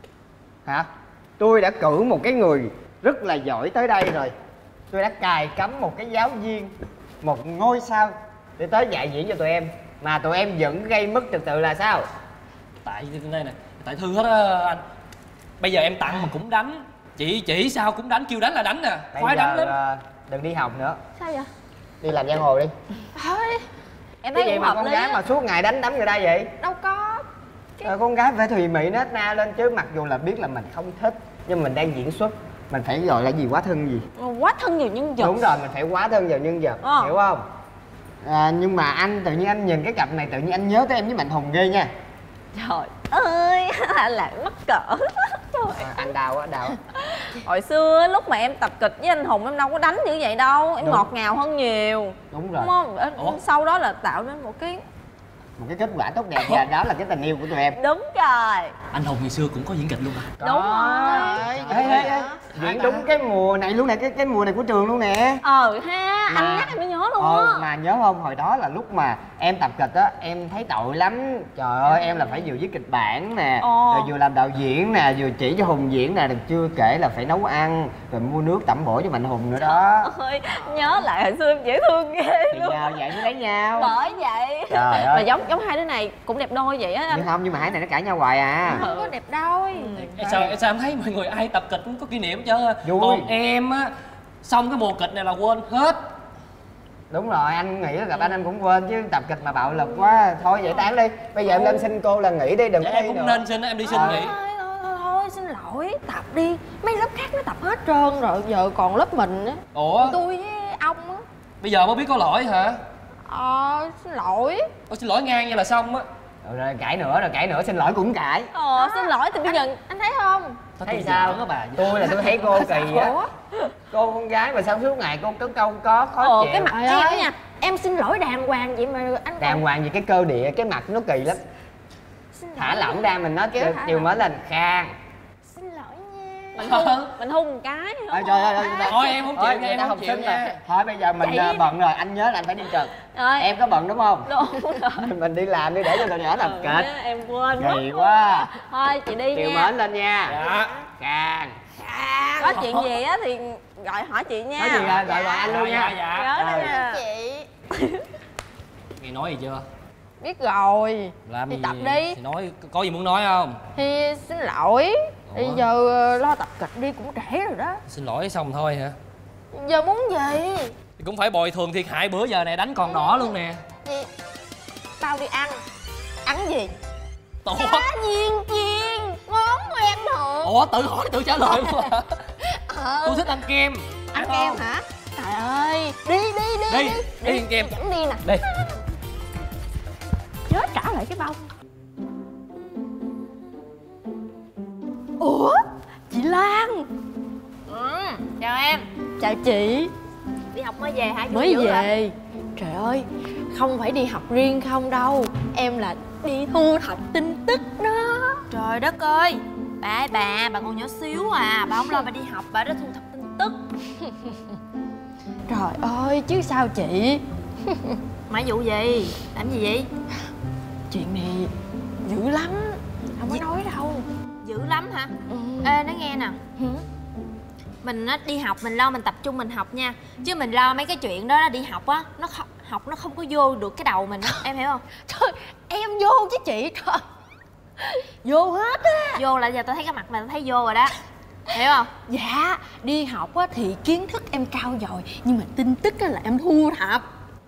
hả? Tôi đã cử một cái người rất là giỏi tới đây rồi. Tôi đã cài cắm một cái giáo viên, một ngôi sao để tới dạy diễn cho tụi em, mà tụi em vẫn gây mất trật tự là sao? Tại đây nè, tại Thư hết á anh. Bây giờ em tặng mà cũng đánh. Chị chỉ sao cũng đánh, kêu đánh là đánh nè. Khoái đánh lắm. Đừng đi học nữa. Sao vậy? Đi làm giang hồ đi. Thôi. Em thấy cái gì mà con gái mà suốt ngày đánh đấm người ta vậy? Đâu có. Con gái phải thùy mị nết na lên chứ, mặc dù là biết là mình không thích nhưng mình đang diễn xuất, mình phải gọi là gì, hóa thân gì? Hóa thân vào nhân vật. Đúng rồi, mình phải hóa thân vào nhân vật, hiểu không? Nhưng mà anh tự nhiên anh nhìn cái cặp này tự nhiên anh nhớ tới em với Mạnh Hùng ghê nha. Trời ơi, là mắc cỡ. Anh đau á, đau. Hồi xưa lúc mà em tập kịch với anh Hùng em đâu có đánh như vậy đâu, em ngọt ngào hơn nhiều. Đúng rồi. Đúng không? Sau đó là tạo nên một cái kết quả tốt đẹp, và đó là cái tình yêu của tụi em. Đúng rồi. Anh Hùng ngày xưa cũng có diễn kịch luôn à? Đúng rồi. Ê, diễn đúng cái mùa này luôn nè, cái mùa này của trường luôn nè. Ha, anh nhắc em mới nhớ luôn á. Mà nhớ không, hồi đó là lúc mà em tập kịch á, em thấy tội lắm. Trời ơi, em là phải vừa viết kịch bản nè, rồi vừa làm đạo diễn nè, vừa chỉ cho Hùng diễn nè, đừng chưa kể là phải nấu ăn, rồi mua nước tẩm bổ cho Mạnh Hùng nữa đó. Ôi, nhớ lại hồi xưa em dễ thương ghê luôn. Nhờ vậy mới lấy nhau. Bởi vậy. Trời ơi. Mà giống hai đứa này cũng đẹp đôi vậy á. Nhưng mà hai này nó cãi nhau hoài à. Không có đẹp đôi. Sao em thấy mọi người ai tập kịch cũng có kỷ niệm chứ. Còn em á, xong cái mùa kịch này là quên hết. Đúng rồi, anh nghĩ là gặp anh cũng quên chứ, tập kịch mà bạo lực quá. Thôi vậy tán đi. Bây giờ em lên xin cô là nghỉ đi, đừng có đi cũng nữa. nên xin, em đi xin nghỉ. Thôi xin lỗi, tập đi. Mấy lớp khác nó tập hết trơn rồi, giờ còn lớp mình á. Ủa? Tôi với ông á. Bây giờ mới biết có lỗi hả? Xin lỗi. Xin lỗi ngang vậy là xong á. Rồi cãi nữa, xin lỗi cũng cãi. Xin lỗi thì bây giờ Anh thấy không? Thấy sao? Tôi thấy cô kỳ á. Cô con gái mà sao suốt ngày cô có câu có khó chịu. Cái mặt em nha. Em xin lỗi đàng hoàng vậy mà anh đàng hoàng gì, cái cơ địa, cái mặt nó kỳ lắm. Thả lỏng ra, mình nói chiều mới lên Khang. Xin lỗi nha. Mình hung một cái. Trời ơi, thôi em không chịu nha, em không chịu nha. Thôi bây giờ mình bận rồi, anh nhớ là anh phải đi trực. Em có bận đúng không? Đúng rồi. Mình đi làm đi để cho tụi nhỏ tập kịch. Em quên Kỳ quá. Thôi chị đi Chiều nha. mến lên nha. Dạ. Khang. Có chuyện gì á thì gọi hỏi chị nha. Nói gì rồi, gọi anh luôn nha. Nhớ đó nha. Chị Nghe nói gì chưa? biết rồi. Làm Thì gì tập đi. thì nói, có gì muốn nói không? Thì xin lỗi. Bây giờ lo tập kịch đi cũng trễ rồi đó. Xin lỗi xong thôi hả? Giờ muốn gì? Thì cũng phải bồi thường thiệt hại bữa giờ này đánh còn đỏ luôn nè. Gì? Tao đi ăn. Ăn gì? Ủa? Cá chiên món quen thuộc. Ủa tự hỏi tự trả lời luôn à? Tôi thích ăn kem. Ăn kem hả? Trời ơi, đi Đi ăn kem. dẫn đi nè. Đi. Nhớ trả lại cái bông. Ủa, chị Lan. Chào em. Chào chị. Đi học mới về hả? Mới về. Trời ơi, không phải đi học riêng không đâu. Em là đi thu thập tin tức đó. Trời đất ơi, bà còn nhỏ xíu à. Bà không lo bà đi học, bà đã thu thập tin tức. Trời ơi, chứ sao chị. Mà vụ gì? Làm gì vậy? Chuyện này dữ lắm. Không có nói đâu. Dữ lắm hả? Ê, nói nghe nè. Mình á, đi học mình lo mình tập trung mình học nha. Chứ mình lo mấy cái chuyện đó đi học á, học nó không có vô được cái đầu mình á. Em hiểu không? Trời, em vô chứ chị. Trời, vô hết á. Vô là giờ tao thấy cái mặt mày tao thấy vô rồi đó. Hiểu không? Dạ, đi học á thì kiến thức em trau dồi, nhưng mà tin tức á là em thu thập.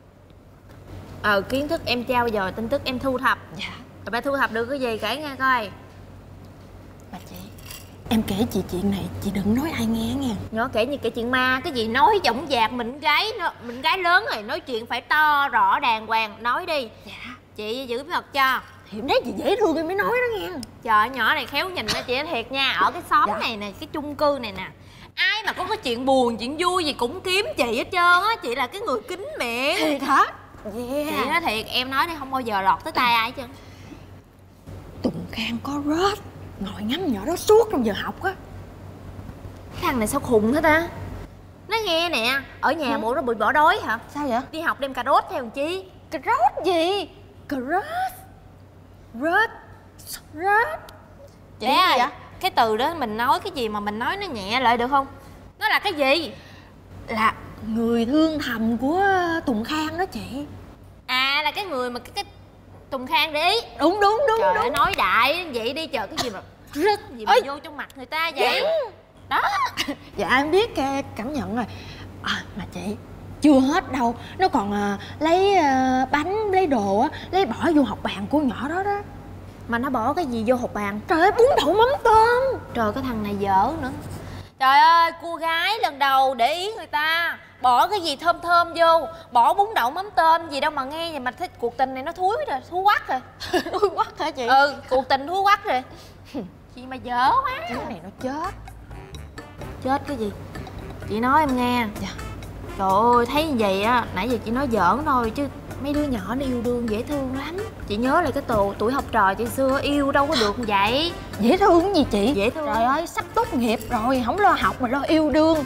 Kiến thức em trao dồi, tin tức em thu thập. Dạ. Rồi bà thu thập được cái gì kể nghe coi. Bà chị, em kể chị chuyện này chị đừng nói ai nghe nha. Nhỏ kể như kể chuyện ma, cái gì nói dõng dạc, mình gái lớn rồi, nói chuyện phải to rõ đàng hoàng, nói đi. Dạ. Chị giữ bí mật cho. Thì em thấy chị dễ thương em mới nói đó nghe. Trời, nhỏ này khéo nhìn đó chị, nói thiệt nha. Ở cái xóm Dạ. này nè, cái chung cư này nè, ai mà có cái chuyện buồn, chuyện vui gì cũng kiếm chị hết trơn á. Chị là cái người kín miệng. Thiệt hả? Chị nói thiệt, em nói đi không bao giờ lọt tới tai ai hết trơn. Tùng Khang có rớt, ngồi ngắm nhỏ đó suốt trong giờ học á. Cái thằng này sao khùng thế ta? Nói nghe nè, ở nhà bộ nó bị bỏ đói hả? Sao vậy? Đi học đem cà rốt theo làm chi? Cà rốt gì? Cà rốt. Rớt. Rớt. Chị Bé gì ơi, vậy? cái từ đó mình nói cái gì mà mình nói nó nhẹ lại được không? Nó là cái gì? Là người thương thầm của Tùng Khang đó chị. À, là cái người mà cái Tùng Khang để ý. Đúng. Trời ơi, nói đại vậy đi, chờ cái gì mà rứt gì mà vô trong mặt người ta vậy? Đó. Dạ em biết cảm nhận rồi. Mà chị, chưa hết đâu. Nó còn lấy bánh, lấy đồ á, lấy bỏ vô học bàn của nhỏ đó đó. Mà nó bỏ cái gì vô hộp bàn? Trời ơi, bún đậu mắm tôm. Trời, cái thằng này dở nữa. Trời ơi, cô gái lần đầu để ý người ta bỏ cái gì thơm thơm vô, bỏ bún đậu mắm tôm gì đâu mà nghe vậy mà thấy cuộc tình này nó thúi rồi, thúi quắc rồi. Thúi quắc hả chị? Cuộc tình thúi quắc rồi. Chị mà dở quá. Cái này nó chết. Chết cái gì? Chị nói em nghe. Dạ. Trời ơi, thấy như vậy á, nãy giờ chị nói giỡn thôi chứ mấy đứa nhỏ nó yêu đương dễ thương lắm. Chị nhớ lại cái tuổi học trò chị xưa, yêu đâu có được như vậy. Dễ thương cái gì chị? Dễ thương. Trời ơi, sắp tốt nghiệp rồi, không lo học mà lo yêu đương.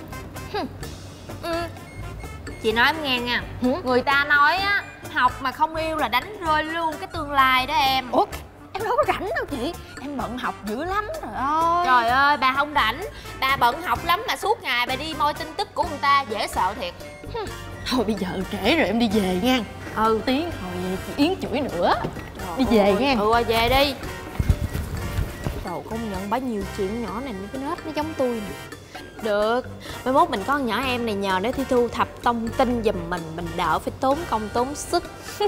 Chị nói em nghe nha. Người ta nói á, học mà không yêu là đánh rơi luôn cái tương lai đó em. Ủa, em đâu có rảnh đâu chị. Em bận học dữ lắm rồi ơi. Trời ơi, bà không rảnh. Bà bận học lắm mà suốt ngày bà đi moi tin tức của người ta, dễ sợ thiệt. Thôi bây giờ trễ rồi, em đi về nha. Tiếng hồi chị Yến chửi nữa. Đi về nha. Về đi. Trời, công nhận bả nhiều chuyện, nhỏ này cái nết nó giống tôi nè. Được, mai mốt mình có con nhỏ em này nhờ để thi thu thập thông tin giùm mình đỡ phải tốn công tốn sức.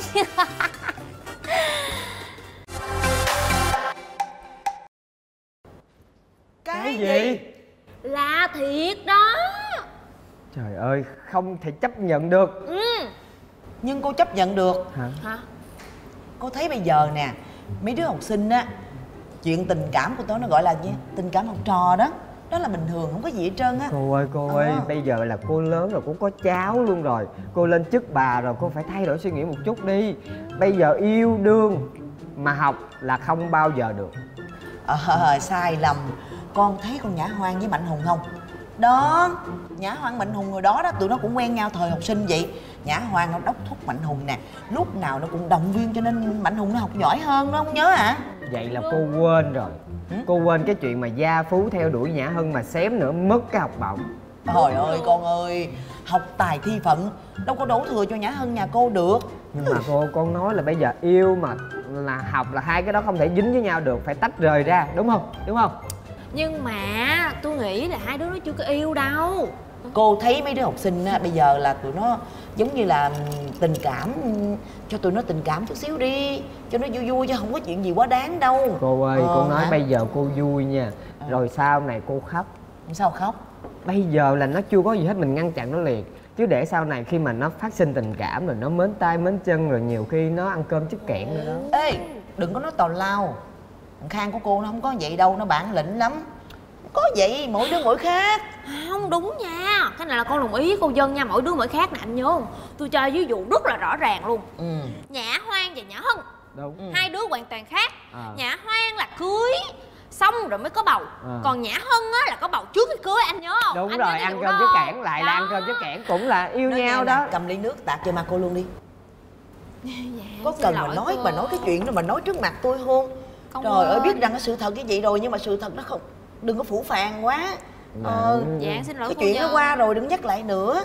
Cái gì? Là thiệt đó. Trời ơi, không thể chấp nhận được. Nhưng cô chấp nhận được. Hả? Cô thấy bây giờ nè, mấy đứa học sinh á, chuyện tình cảm của tôi nó gọi là gì? Tình cảm học trò đó. Đó là bình thường, không có gì hết trơn á. Cô ơi, bây giờ là cô lớn rồi, cô có cháu luôn rồi. Cô lên chức bà rồi, cô phải thay đổi suy nghĩ một chút đi. Bây giờ yêu đương mà học là không bao giờ được. Sai lầm. Con thấy con Nhã Hoang với Mạnh Hùng không? Đó, Nhã Hoang Mạnh Hùng hồi đó đó, tụi nó cũng quen nhau thời học sinh vậy. Nhã Hoang nó đốc thúc Mạnh Hùng nè, lúc nào nó cũng động viên cho nên Mạnh Hùng nó học giỏi hơn, nó không nhớ hả? Vậy là cô quên rồi. Cô quên cái chuyện mà Gia Phú theo đuổi Nhã Hân mà xém nữa mất cái học bổng. Trời ơi con ơi, học tài thi phận đâu có đổ thừa cho Nhã Hân nhà cô được. Nhưng mà con nói là bây giờ yêu mà là học là hai cái đó không thể dính với nhau được, phải tách rời ra, đúng không? Đúng không? Nhưng mà tôi nghĩ là hai đứa nó chưa có yêu đâu. Cô thấy mấy đứa học sinh á, bây giờ là tụi nó giống như là tình cảm, cho tụi nó tình cảm chút xíu đi, cho nó vui vui chứ không có chuyện gì quá đáng đâu. Cô ơi, cô nói bây giờ cô vui nha, rồi sau này cô khóc. Sao khóc? Bây giờ là nó chưa có gì hết, mình ngăn chặn nó liền. Chứ để sau này khi mà nó phát sinh tình cảm rồi nó mến tay mến chân rồi nhiều khi nó ăn cơm chất kẽn nữa đó. Ê, đừng có nói tào lao. Thằng Khang của cô nó không có vậy đâu, nó bản lĩnh lắm. Có vậy, mỗi đứa mỗi khác. Không đúng nha, cái này là con đồng ý với cô Dân nha, mỗi đứa mỗi khác nè anh nhớ không? Tôi cho ví dụ rất là rõ ràng luôn. Nhã Hoang và Nhã Hân đúng. Hai đứa hoàn toàn khác. Nhã Hoang là cưới xong rồi mới có bầu, còn Nhã Hân á là có bầu trước khi cưới, anh nhớ không? Đúng anh rồi, ăn cơm chất kẽn lại đó. Là ăn cơm chất kẽn cũng là yêu nói nhau đó. Cầm ly nước tạt cho mặt cô luôn đi. Dạ, có cần mà nói bà nói cái chuyện đó mà nói trước mặt tôi không? Trời ơi, biết rằng cái sự thật cái vậy rồi nhưng mà sự thật nó không, đừng có phủ phàng quá. Dạ xin lỗi cái cô chuyện Dân. nó qua rồi đừng nhắc lại nữa.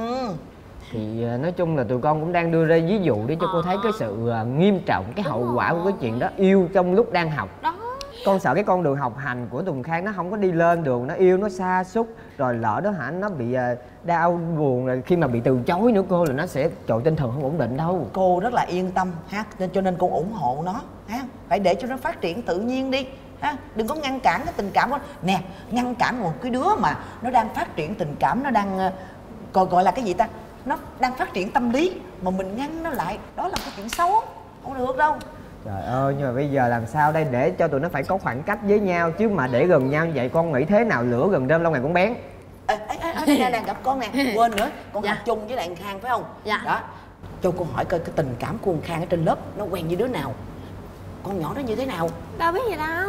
Thì nói chung là tụi con cũng đang đưa ra ví dụ để cho cô thấy cái sự nghiêm trọng, cái hậu quả của cái chuyện đó, yêu trong lúc đang học đó. Con sợ cái con đường học hành của Tùng Khang nó không có đi lên đường, nó yêu nó sa sút rồi lỡ đó hả, nó bị đau buồn rồi khi mà bị từ chối nữa cô là nó sẽ trội tinh thần không ổn định đâu. Cô rất là yên tâm ha, nên cho nên cô ủng hộ nó ha, phải để cho nó phát triển tự nhiên đi ha, đừng có ngăn cản cái tình cảm của nó. Nè, ngăn cản một cái đứa mà nó đang phát triển tình cảm, nó đang gọi là cái gì ta, nó đang phát triển tâm lý mà mình ngăn nó lại, đó là cái chuyện xấu, không được đâu. Trời ơi, nhưng mà bây giờ làm sao đây để cho tụi nó phải có khoảng cách với nhau, chứ mà để gần nhau như vậy con nghĩ thế nào lửa gần rơm lâu ngày cũng bén. Nè, gặp con nè, quên nữa, con học chung với lại anh Khang phải không? Dạ. Đó, cho con hỏi coi cái tình cảm của anh Khang ở trên lớp nó quen với đứa nào, con nhỏ đó như thế nào? Đâu biết gì đâu.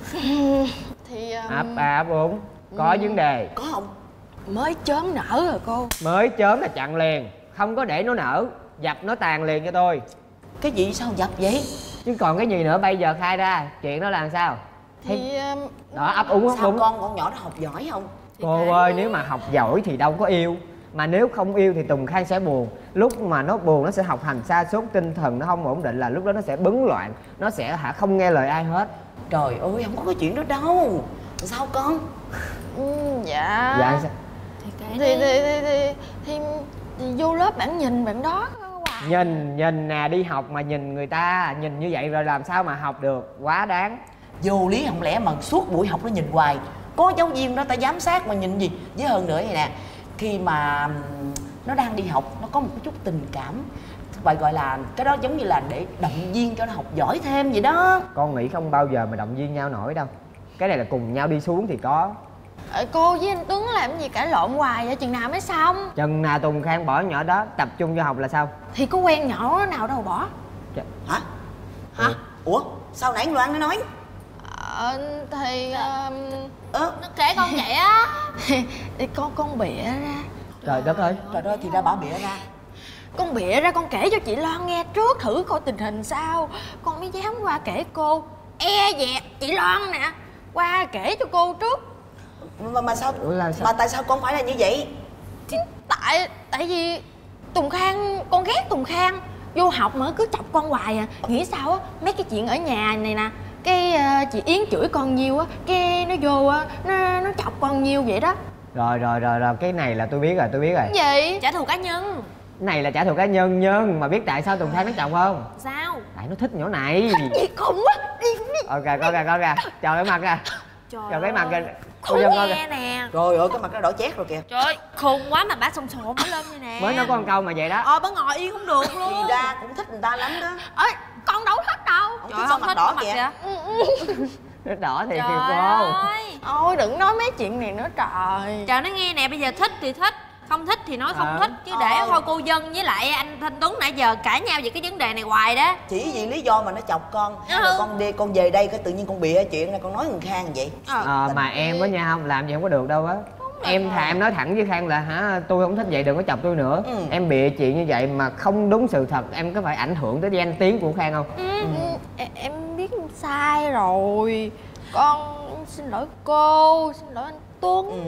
Thì ấp úng có vấn đề. Có không? mới chớm nở rồi cô. Mới chớm là chặn liền, không có để nó nở, dập nó tàn liền cho tôi. Cái gì sao dập vậy? Chứ còn cái gì nữa, bây giờ khai ra chuyện đó làm sao? Thì đó, ấp úng ấp sao úng. con nhỏ đó học giỏi không? Cô ơi, nếu mà học giỏi thì đâu có yêu, mà nếu không yêu thì Tùng Khang sẽ buồn. Lúc mà nó buồn nó sẽ học hành sa sút, tinh thần nó không ổn định, là lúc đó nó sẽ bấn loạn, nó sẽ không nghe lời ai hết. Trời ơi, không có cái chuyện đó đâu. Sao con? Dạ. Dạ sao? Thì vô lớp bạn nhìn bạn đó. Nhìn nè, đi học mà nhìn người ta, nhìn như vậy rồi làm sao mà học được, quá đáng. Vô lý không lẽ mà suốt buổi học nó nhìn hoài. Có giáo viên đó ta giám sát mà nhìn gì. Với hơn nữa vậy nè, khi mà nó đang đi học nó có một chút tình cảm, vậy gọi là cái đó giống như là để động viên cho nó học giỏi thêm vậy đó. Con nghĩ không bao giờ mà động viên nhau nổi đâu, cái này là cùng nhau đi xuống thì có. Cô với anh Tuấn làm gì cãi lộn hoài vậy, chừng nào mới xong? Chừng nào Tùng Khang bỏ nhỏ đó tập trung vô học là sao? Thì có quen nhỏ nào đâu bỏ. Hả? Ủa sao nãy Loan nó nói? Nó kể con vậy á. Thì con bịa ra. Trời đất ơi. Trời ơi, thì ra bà bịa ra. Con bịa ra, con kể cho chị Loan nghe trước thử coi tình hình sao, con mới dám qua kể cô. Dẹt chị Loan nè, qua kể cho cô trước. Mà sao? Mà tại sao con phải là như vậy? Thì tại vì Tùng Khang, con ghét Tùng Khang. Vô học mà cứ chọc con hoài à. Nghĩ sao á, mấy cái chuyện ở nhà này nè, cái chị Yến chửi con nhiêu á, cái nó vô á, nó chọc con nhiêu vậy đó. Rồi, cái này là tôi biết rồi. Gì? Trả thù cá nhân. Cái này là trả thù cá nhân, nhưng mà biết tại sao Tùng Khang nó chồng không? Sao? Tại nó thích nhỏ này. Gì khùng á. Ok, có kìa, chờ cái mặt kìa. Chờ cái mặt kìa. Khùng nghe nè. Trời ơi, cái mặt nó đỏ chét rồi kìa. Trời ơi, khùng quá mà bả sồn sồn mới lên như nè. Mới nói có một câu mà vậy đó. Bả ngồi yên không được luôn. Thì ra cũng thích người ta lắm đó. Con con đâu thích đâu. Trời ơi, sao mặt đỏ vậy? Nó đỏ thì Trời kìa cô. ơi. Ôi đừng nói mấy chuyện này nữa trời. Trời, nó nghe nè, bây giờ thích thì thích, không thích thì nói không thích. Chứ để thôi cô Dân với lại anh Thanh Tuấn nãy giờ cãi nhau về cái vấn đề này hoài đó. Chỉ vì lý do mà nó chọc con. Rồi con đi, con về đây cái tự nhiên con bịa chuyện này con nói thằng Khang vậy. Mà em với nhau không làm gì không có được đâu á. Em em nói thẳng với Khang là hả, tôi không thích vậy, đừng có chọc tôi nữa. Em bịa chuyện như vậy mà không đúng sự thật, em có phải ảnh hưởng tới danh tiếng của Khang không? Em biết sai rồi. Con xin lỗi cô, xin lỗi anh Tuấn.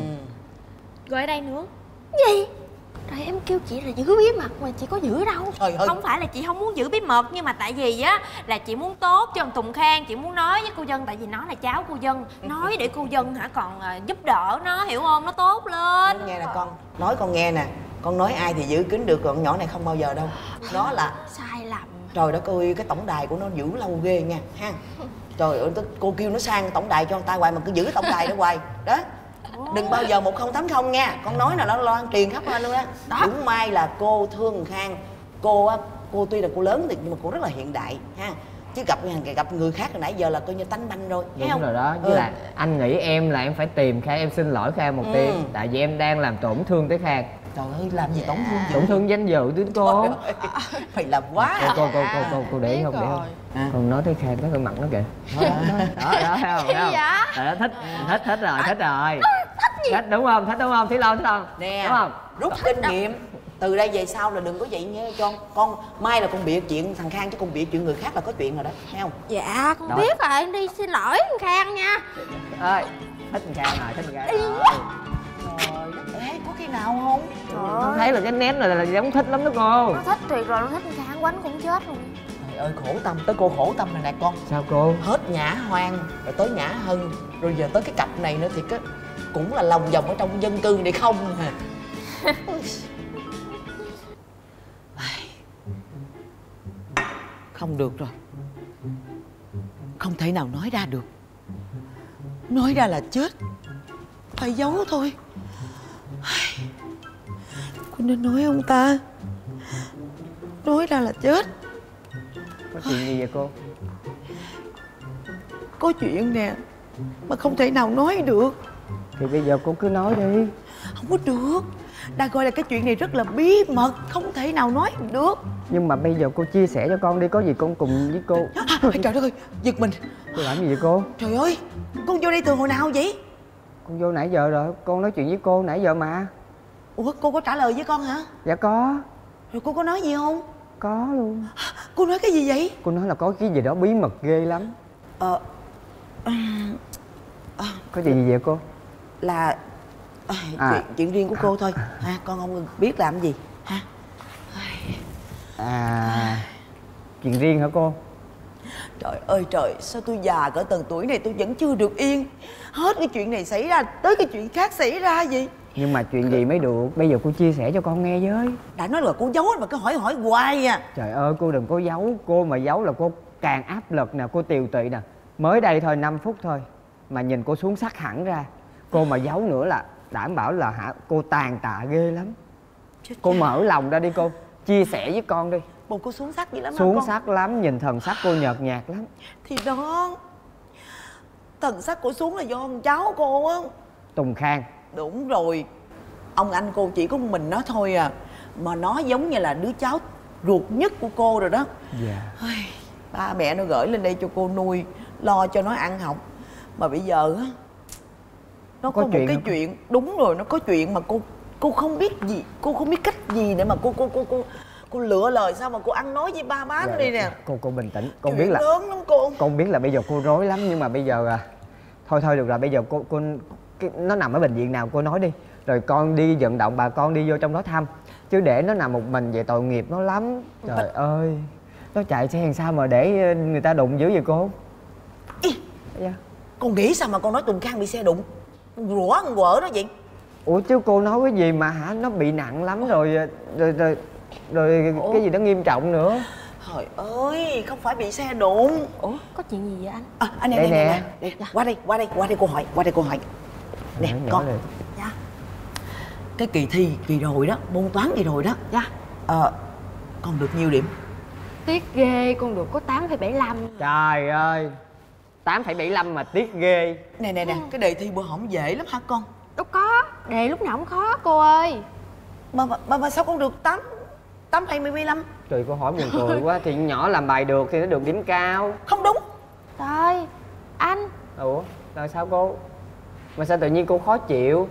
Rồi ở đây nữa. Gì? Trời, em kêu chị là giữ bí mật mà chị có giữ đâu. Trời ơi. Không phải là chị không muốn giữ bí mật, nhưng mà tại vì á là chị muốn tốt cho thằng Tùng Khang, chị muốn nói với cô Dân, tại vì nó là cháu cô Dân, nói để cô Dân hả còn giúp đỡ nó, hiểu không, nó tốt lên. Nghe nè con, nói con nghe nè, con nói ai thì giữ kín được, còn nhỏ này không bao giờ đâu. Nó là Sai lầm. trời đất ơi, cái tổng đài của nó giữ lâu ghê nha ha. Trời ơi, cô kêu nó sang tổng đài cho người ta hoài mà cứ giữ tổng đài đó hoài đó. Đừng bao giờ 1080 nha, con nói là nó loan truyền khắp lên luôn á. Cũng may là cô thương Khang. Cô á, cô tuy là cô lớn thì nhưng mà cô rất là hiện đại ha. Chứ gặp người khác hồi nãy giờ là coi như tánh banh rồi. Thấy Đúng không? rồi đó, với lại anh nghĩ em là em phải tìm Khang, em xin lỗi Khang một tiếng. Tại vì em đang làm tổn thương tới Khang. Trời ơi, làm gì tổn thương Tổn thương danh dự tới cô. Mày làm quá à. Cô để không, để không. Còn nói tới Khang, tới cái mặt nó kìa. Đó, thấy không? Thấy không? Đó, thích rồi. Thích đúng không? Thích đúng không? Thí Long, Nè, đúng không? rút kinh nghiệm. Từ đây về sau là đừng có vậy nha con. Mai là con bịa chuyện thằng Khang chứ con bịa chuyện người khác là có chuyện rồi đó, thấy không? Dạ con biết rồi, em đi xin lỗi thằng Khang nha. Ơi, thích thằng Khang rồi, thích thằng Khang rồi. Trời đất ơi, có khi nào không? Con thấy là cái nét này là giống thích lắm đó cô. Nó thích thiệt rồi, nó thích thằng Khang quánh cũng chết luôn. Trời ơi, khổ tâm, tới cô khổ tâm này nè con. Sao cô? Hết Nhã Hoang rồi tới Nhã Hân, rồi giờ tới cái cặp này nữa thì cũng là lòng vòng ở trong dân cư này không hả? Không được rồi, không thể nào nói ra được. Nói ra là chết, phải giấu thôi. Cô nên nói không ta? Nói ra là chết. Có chuyện gì vậy cô? Có chuyện nè, mà không thể nào nói được. Thì bây giờ cô cứ nói đi. Không có được, đã gọi là cái chuyện này rất là bí mật, không thể nào nói được. Nhưng mà bây giờ cô chia sẻ cho con đi, có gì con cùng với cô. Trời đất ơi, giật mình. Cô làm gì vậy cô? Trời ơi, con vô đây từ hồi nào vậy? Con vô nãy giờ rồi, con nói chuyện với cô nãy giờ mà. Ủa, cô có trả lời với con hả? Dạ có. Rồi cô có nói gì không? Có luôn. Cô nói cái gì vậy? Cô nói là có cái gì đó bí mật ghê lắm. Có chuyện gì vậy cô? Là chuyện riêng của cô thôi ha, con không biết làm gì ha. Chuyện riêng hả cô? Trời ơi trời, sao tôi già cỡ từng tuổi này tôi vẫn chưa được yên. Hết cái chuyện này xảy ra tới cái chuyện khác xảy ra gì. Nhưng mà chuyện gì mới được, bây giờ cô chia sẻ cho con nghe với. Đã nói là cô giấu mà cứ hỏi hoài à. Trời ơi cô đừng có giấu, cô mà giấu là cô càng áp lực nè, cô tiều tụy nè. Mới đây thôi 5 phút thôi mà nhìn cô xuống sắc hẳn ra. Cô mà giấu nữa là đảm bảo là hả, cô tàn tạ ghê lắm. Cô mở lòng ra đi cô, chia sẻ với con đi. Bồ cô xuống sắc dữ lắm. Xuống sắc lắm, nhìn thần sắc cô nhợt nhạt lắm. Thì đó, thần sắc cô xuống là do con cháu cô á. Tùng Khang. Đúng rồi, ông anh cô chỉ có mình nó thôi à, mà nó giống như là đứa cháu ruột nhất của cô rồi đó. Dạ. Ba mẹ nó gửi lên đây cho cô nuôi, lo cho nó ăn học. Mà bây giờ á, nó có một cái chuyện. Đúng rồi, nó có chuyện mà cô không biết gì, cô không biết cách gì để mà cô lựa lời sao mà cô ăn nói với ba má nó đi nè. Cô bình tĩnh, con chuyện biết là lớn lắm cô. Con biết là bây giờ cô rối lắm, nhưng mà bây giờ thôi được rồi, bây giờ cô nó nằm ở bệnh viện nào cô nói đi, rồi con đi vận động bà con đi vô trong đó thăm, chứ để nó nằm một mình vậy tội nghiệp nó lắm. Trời ơi, nó chạy xe làm sao mà để người ta đụng dữ vậy cô? Con nghĩ sao mà con nói Tùng Khang bị xe đụng, rủa quở nó vậy? Ủa chứ cô nói cái gì mà hả, nó bị nặng lắm rồi cái gì đó nghiêm trọng nữa. Trời ơi, không phải bị xe đụng. Ủa, có chuyện gì vậy anh? Anh nè. Qua đây cô hỏi. Nè con. Dạ. Cái kỳ thi kỳ rồi đó, môn toán kỳ rồi đó. Dạ. Con được nhiêu điểm? Tiếc ghê, con được có 8,75. Trời ơi, 8,75 mà tiếc ghê. Nè, cái đề thi bữa hổm dễ lắm hả con? Đâu có, đề lúc nào cũng khó cô ơi. Mà sao con được 8,75? Trời, cô hỏi buồn cười quá. Thì nhỏ làm bài được thì nó được điểm cao. Không đúng. Trời, anh. Ủa, rồi sao cô? Mà sao tự nhiên cô khó chịu?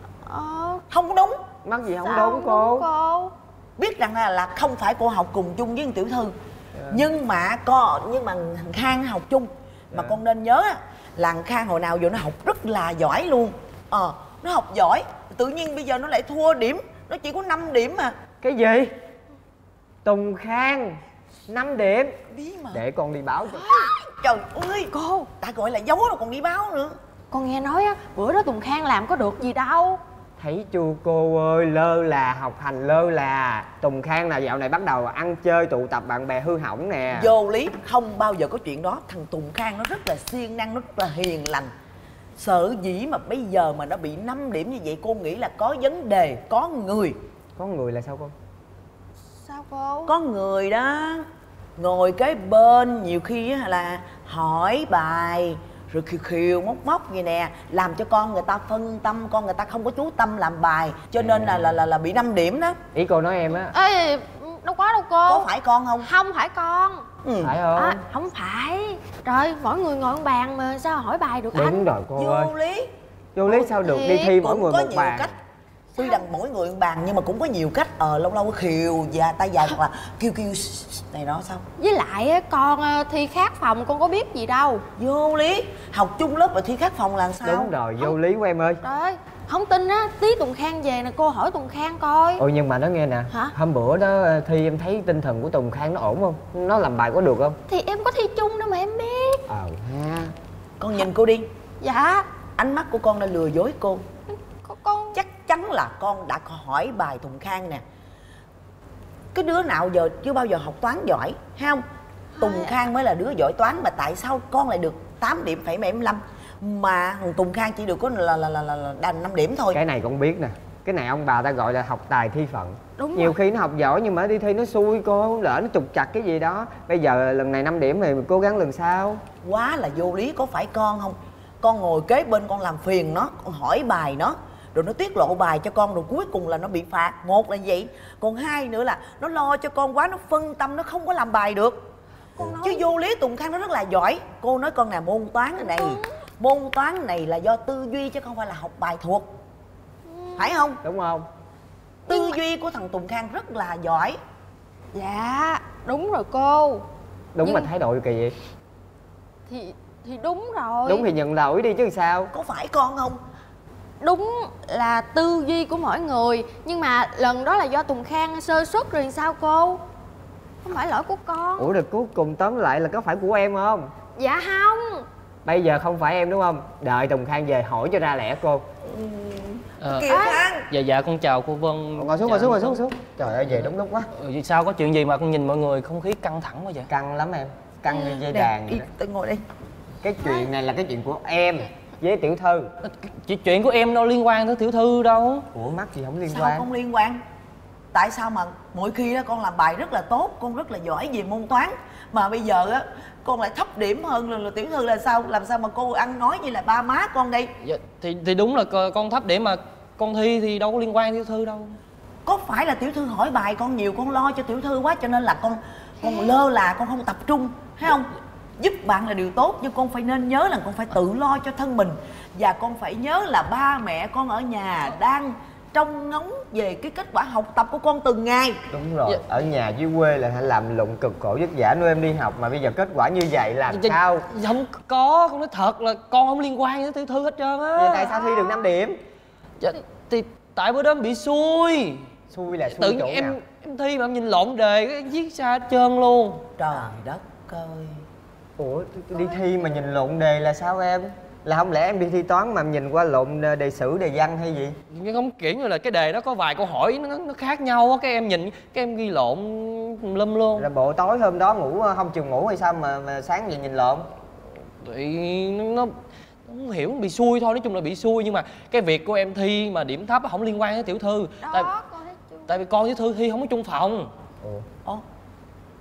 Không có đúng. Mắc gì không Sao đúng cô? Biết rằng là không phải cô học cùng chung với Tiểu Thư. Nhưng mà thằng Khang học chung. Mà con nên nhớ là thằng Khang hồi nào giờ nó học rất là giỏi luôn. Nó học giỏi, tự nhiên bây giờ nó lại thua điểm. Nó chỉ có 5 điểm mà. Cái gì? Tùng Khang 5 điểm? Biết mà. Để con đi báo cho. Trời ơi, cô ta gọi là giấu rồi còn đi báo nữa. Con nghe nói á, bữa đó Tùng Khang làm có được gì đâu. Thấy chưa cô ơi, lơ là, học hành lơ là. Tùng Khang là dạo này bắt đầu ăn chơi tụ tập bạn bè hư hỏng nè. Vô lý, không bao giờ có chuyện đó. Thằng Tùng Khang nó rất là siêng năng, nó rất là hiền lành. Sở dĩ mà bây giờ mà nó bị 5 điểm như vậy, cô nghĩ là có vấn đề, có người. Có người là sao cô? Sao cô? Có người đó ngồi kế bên, nhiều khi á là hỏi bài rồi khiêu móc móc vậy nè, làm cho con người ta phân tâm, con người ta không có chú tâm làm bài, cho nên là bị 5 điểm đó. Ý cô nói em á? Ê, đâu có đâu cô. Có phải con không? Không phải con. Phải không? Không phải. Rồi mỗi người ngồi một bàn mà sao hỏi bài được anh? Đúng rồi cô ơi. Vô lý. Vô lý sao được, đi thi mỗi người có một nhiều bàn. cách. Tuy rằng mỗi người một bàn nhưng mà cũng có nhiều cách. Lâu lâu khều và tay dài hoặc là kêu này đó sao? Với lại á, con thi khác phòng con có biết gì đâu. Vô lý. Học chung lớp mà thi khác phòng là sao? Đúng rồi, vô lý của em ơi. Trời ơi, không tin á, tí Tùng Khang về nè, cô hỏi Tùng Khang coi. Ôi nhưng mà nói nghe nè. Hả? Hôm bữa đó thi em thấy tinh thần của Tùng Khang nó ổn không? Nó làm bài có được không? Thì em có thi chung đâu mà em biết. Ha. Con nhìn cô đi. Dạ. Ánh mắt của con đã lừa dối cô. Con chắc chắn là con đã hỏi bài Tùng Khang nè. Cái đứa nào giờ chưa bao giờ học toán giỏi, thấy không? Tùng Khang mới là đứa giỏi toán, mà tại sao con lại được 8 điểm phẩy 75 mà Tùng Khang chỉ được có là đành 5 điểm thôi? Cái này con biết nè. Cái này ông bà ta gọi là học tài thi phận. Đúng Nhiều rồi. khi nó học giỏi nhưng mà đi thi nó xui cô, lỡ nó trục trặc cái gì đó. Bây giờ lần này 5 điểm thì mình cố gắng lần sau. Quá là vô lý, có phải con không? Con ngồi kế bên con làm phiền nó, con hỏi bài nó, rồi nó tiết lộ bài cho con, rồi cuối cùng là nó bị phạt. Một là vậy, còn hai nữa là nó lo cho con quá, nó phân tâm, nó không có làm bài được. Chứ vô lý Tùng Khang nó rất là giỏi. Cô nói con nè, môn toán này là do tư duy chứ không phải là học bài thuộc, phải không? Đúng không? Tư duy của thằng Tùng Khang rất là giỏi. Dạ, đúng rồi cô. Đúng mà thái độ kỳ vậy? Thì đúng rồi. Đúng thì nhận lỗi đi chứ sao? Có phải con không? Đúng là tư duy của mỗi người, nhưng mà lần đó là do Tùng Khang sơ suất rồi sao cô? Không phải lỗi của con. Ủa rồi cuối cùng tóm lại là có phải của em không? Dạ không. Bây giờ không phải em đúng không? Đợi Tùng Khang về hỏi cho ra lẽ cô. Kiều Khang. Dạ con chào cô Vân. Ngồi xuống. Trời ơi về đúng lúc quá. Sao có chuyện gì mà con nhìn mọi người không khí căng thẳng quá vậy? Căng lắm em. Căng như dây đàn vậy đó. Tôi ngồi đây. Cái chuyện này là cái chuyện của em với Tiểu Thư. Chuyện của em đâu liên quan tới Tiểu Thư đâu. Ủa mắc gì không liên Sao quan? không liên quan? Tại sao mà mỗi khi đó con làm bài rất là tốt, con rất là giỏi về môn toán, mà bây giờ á con lại thấp điểm hơn là Tiểu Thư là sao? Làm sao mà cô ăn nói như là ba má con đây? Dạ, thì đúng là con thấp điểm mà con thi thì đâu có liên quan Tiểu Thư đâu. Có phải là Tiểu Thư hỏi bài con nhiều, con lo cho Tiểu Thư quá cho nên là con lơ là, con không tập trung, thấy không? Giúp bạn là điều tốt, nhưng con phải nên nhớ là con phải tự lo cho thân mình. Và con phải nhớ là ba mẹ con ở nhà đang trông ngóng về cái kết quả học tập của con từng ngày. Đúng rồi, ở nhà dưới quê là làm lụng cực khổ vất vả nuôi em đi học, mà bây giờ kết quả như vậy làm sao? Không có, con nói thật là con không liên quan tới Tiểu Thư hết trơn á. Vậy tại sao thi được 5 điểm? Dạ, thì tại bữa đó em bị xui. Xui là xui tự chỗ nhiên nào? em thi mà em nhìn lộn đề, cái viết sai hết trơn luôn. Trời đất ơi. Ủa đi thi mà nhìn lộn đề là sao em? Là không lẽ em đi thi toán mà em nhìn qua lộn đề sử, đề văn hay gì? Nhưng không, kiểu như là cái đề đó có vài câu hỏi nó khác nhau á, cái em nhìn cái em ghi lộn lâm luôn. Là bộ tối hôm đó ngủ không chịu ngủ hay sao mà sáng vậy nhìn lộn? Thì nó không hiểu, nó bị xui thôi, nói chung là bị xui. Nhưng mà cái việc của em thi mà điểm thấp không liên quan tới Tiểu Thư. Đó, con thấy chưa? Tại vì con với Thư thi không có chung phòng. Ủa?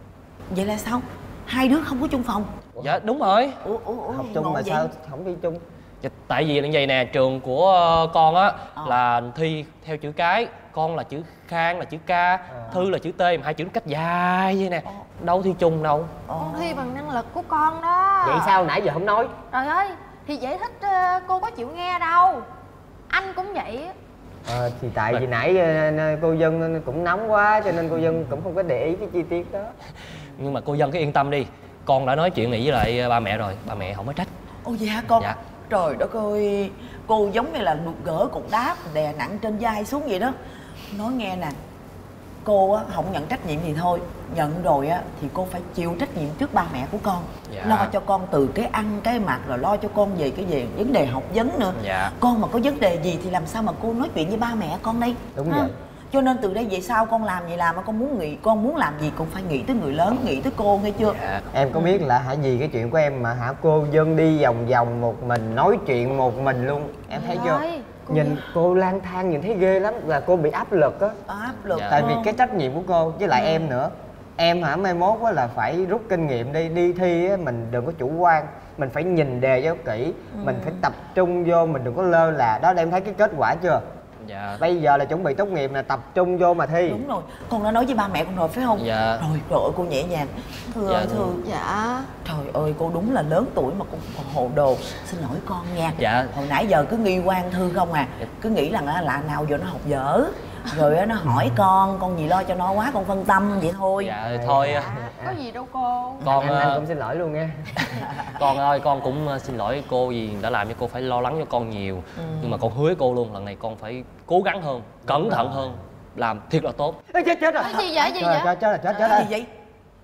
Vậy là sao? Hai đứa không có chung phòng? Dạ đúng rồi. Học chung mà sao không đi chung? Dạ, tại vì là vậy nè, trường của con á là thi theo chữ cái, con là chữ Khang là chữ K, Thư là chữ T, mà hai chữ nó cách dài vậy nè. Đâu thi chung đâu. Con thi bằng năng lực của con đó. Vậy sao nãy giờ không nói? Trời ơi, thì giải thích cô có chịu nghe đâu. Anh cũng vậy. Thì tại vì nãy cô Dân cũng nóng quá cho nên cô Dân cũng không có để ý cái chi tiết đó. Nhưng mà cô Dân cứ yên tâm đi, con đã nói chuyện này với lại ba mẹ rồi, ba mẹ không có trách. Ồ vậy hả con? Dạ. Trời đất ơi, cô giống như là được gỡ cục đá đè nặng trên vai xuống vậy đó. Nói nghe nè, cô á không nhận trách nhiệm thì thôi, nhận rồi á thì cô phải chịu trách nhiệm trước ba mẹ của con. Dạ. Lo cho con từ cái ăn cái mặc, rồi lo cho con về cái gì vấn đề học vấn nữa. Dạ. Con mà có vấn đề gì thì làm sao mà cô nói chuyện với ba mẹ con đây. Đúng ha? vậy. Cho nên từ đây về sau con làm gì làm mà con muốn làm gì cũng phải nghĩ tới người lớn, nghĩ tới cô, nghe chưa? Dạ. Em có biết là vì cái chuyện của em mà cô Dân đi vòng vòng một mình, nói chuyện một mình luôn. Em thấy chưa? Nhìn cô lang thang nhìn thấy ghê lắm, là cô bị áp lực á. Áp lực. Dạ. Tại vì cái trách nhiệm của cô với lại em nữa. Em mai mốt á là phải rút kinh nghiệm đi thi á, mình đừng có chủ quan, mình phải nhìn đề cho kỹ, mình phải tập trung vô, mình đừng có lơ là. Đó, em thấy cái kết quả chưa? Dạ. Bây giờ là chuẩn bị tốt nghiệp, là tập trung vô mà thi. Đúng rồi, con đã nói với ba mẹ con rồi phải không? Dạ. Rồi, trời ơi cô nhẹ nhàng. Thưa Dạ, ơi, thưa. Dạ. Trời ơi, cô đúng là lớn tuổi mà cũng còn hồ đồ. Xin lỗi con nha. Dạ. Hồi nãy giờ cứ nghi quan Thư không à. Cứ nghĩ rằng là nào giờ nó học dở. Rồi nó hỏi con gì lo cho nó quá, con phân tâm vậy thôi. Dạ thôi. Có gì đâu cô. Con anh cũng xin lỗi luôn nha. con ơi, con cũng xin lỗi cô vì đã làm cho cô phải lo lắng cho con nhiều. Nhưng mà con hứa với cô luôn, lần này con phải cố gắng hơn, cẩn thận hơn, làm thiệt là tốt. Ê, chết rồi. Cái gì vậy? Gì Chết vậy? chết Cái gì vậy?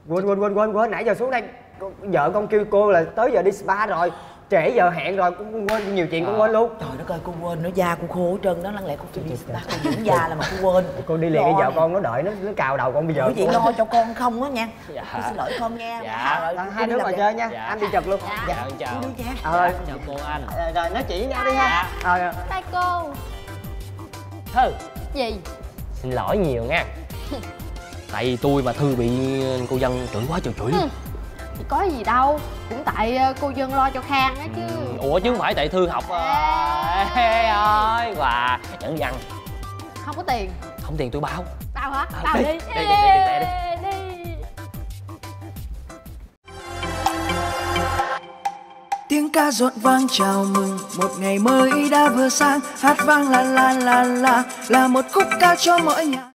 Quên nãy giờ xuống đây vợ con kêu cô là tới giờ đi spa rồi, trễ giờ hẹn rồi, cũng quên nhiều chuyện, cũng quên luôn. Trời đất ơi, cô quên nữa, da cô khô hết trơn đó, lăng lẽ cô phải đi spa, cô dưỡng da là mà cô quên. Cô đi liền, cái vợ con nó đợi, nó cào đầu con bây giờ. Bởi vậy lo cho con không á nha. Dạ. Cô xin lỗi con nha. Dạ. Rồi, Hai đứa ngồi chơi nha. Dạ. Anh đi chật luôn. Dạ, chào. Cô đi nha. Chào cô anh. Rồi nói chuyện với nhau đi ha. Bye cô. Thư, Gì? xin lỗi nhiều nha. Tại vì tôi mà Thư bị cô Dân chửi quá trời chửi. Có gì đâu, cũng tại cô Dân lo cho Khang á chứ. Ủa chứ không phải tại Thư học ơi, quà dẫn đi ăn. Không có tiền. Không tiền tôi báo. Tao hả? Tao đi. Đi. Đi. Tiếng ca rộn vang chào mừng một ngày mới đã vừa sang, hát vang la la la la là một khúc ca cho mỗi nhà.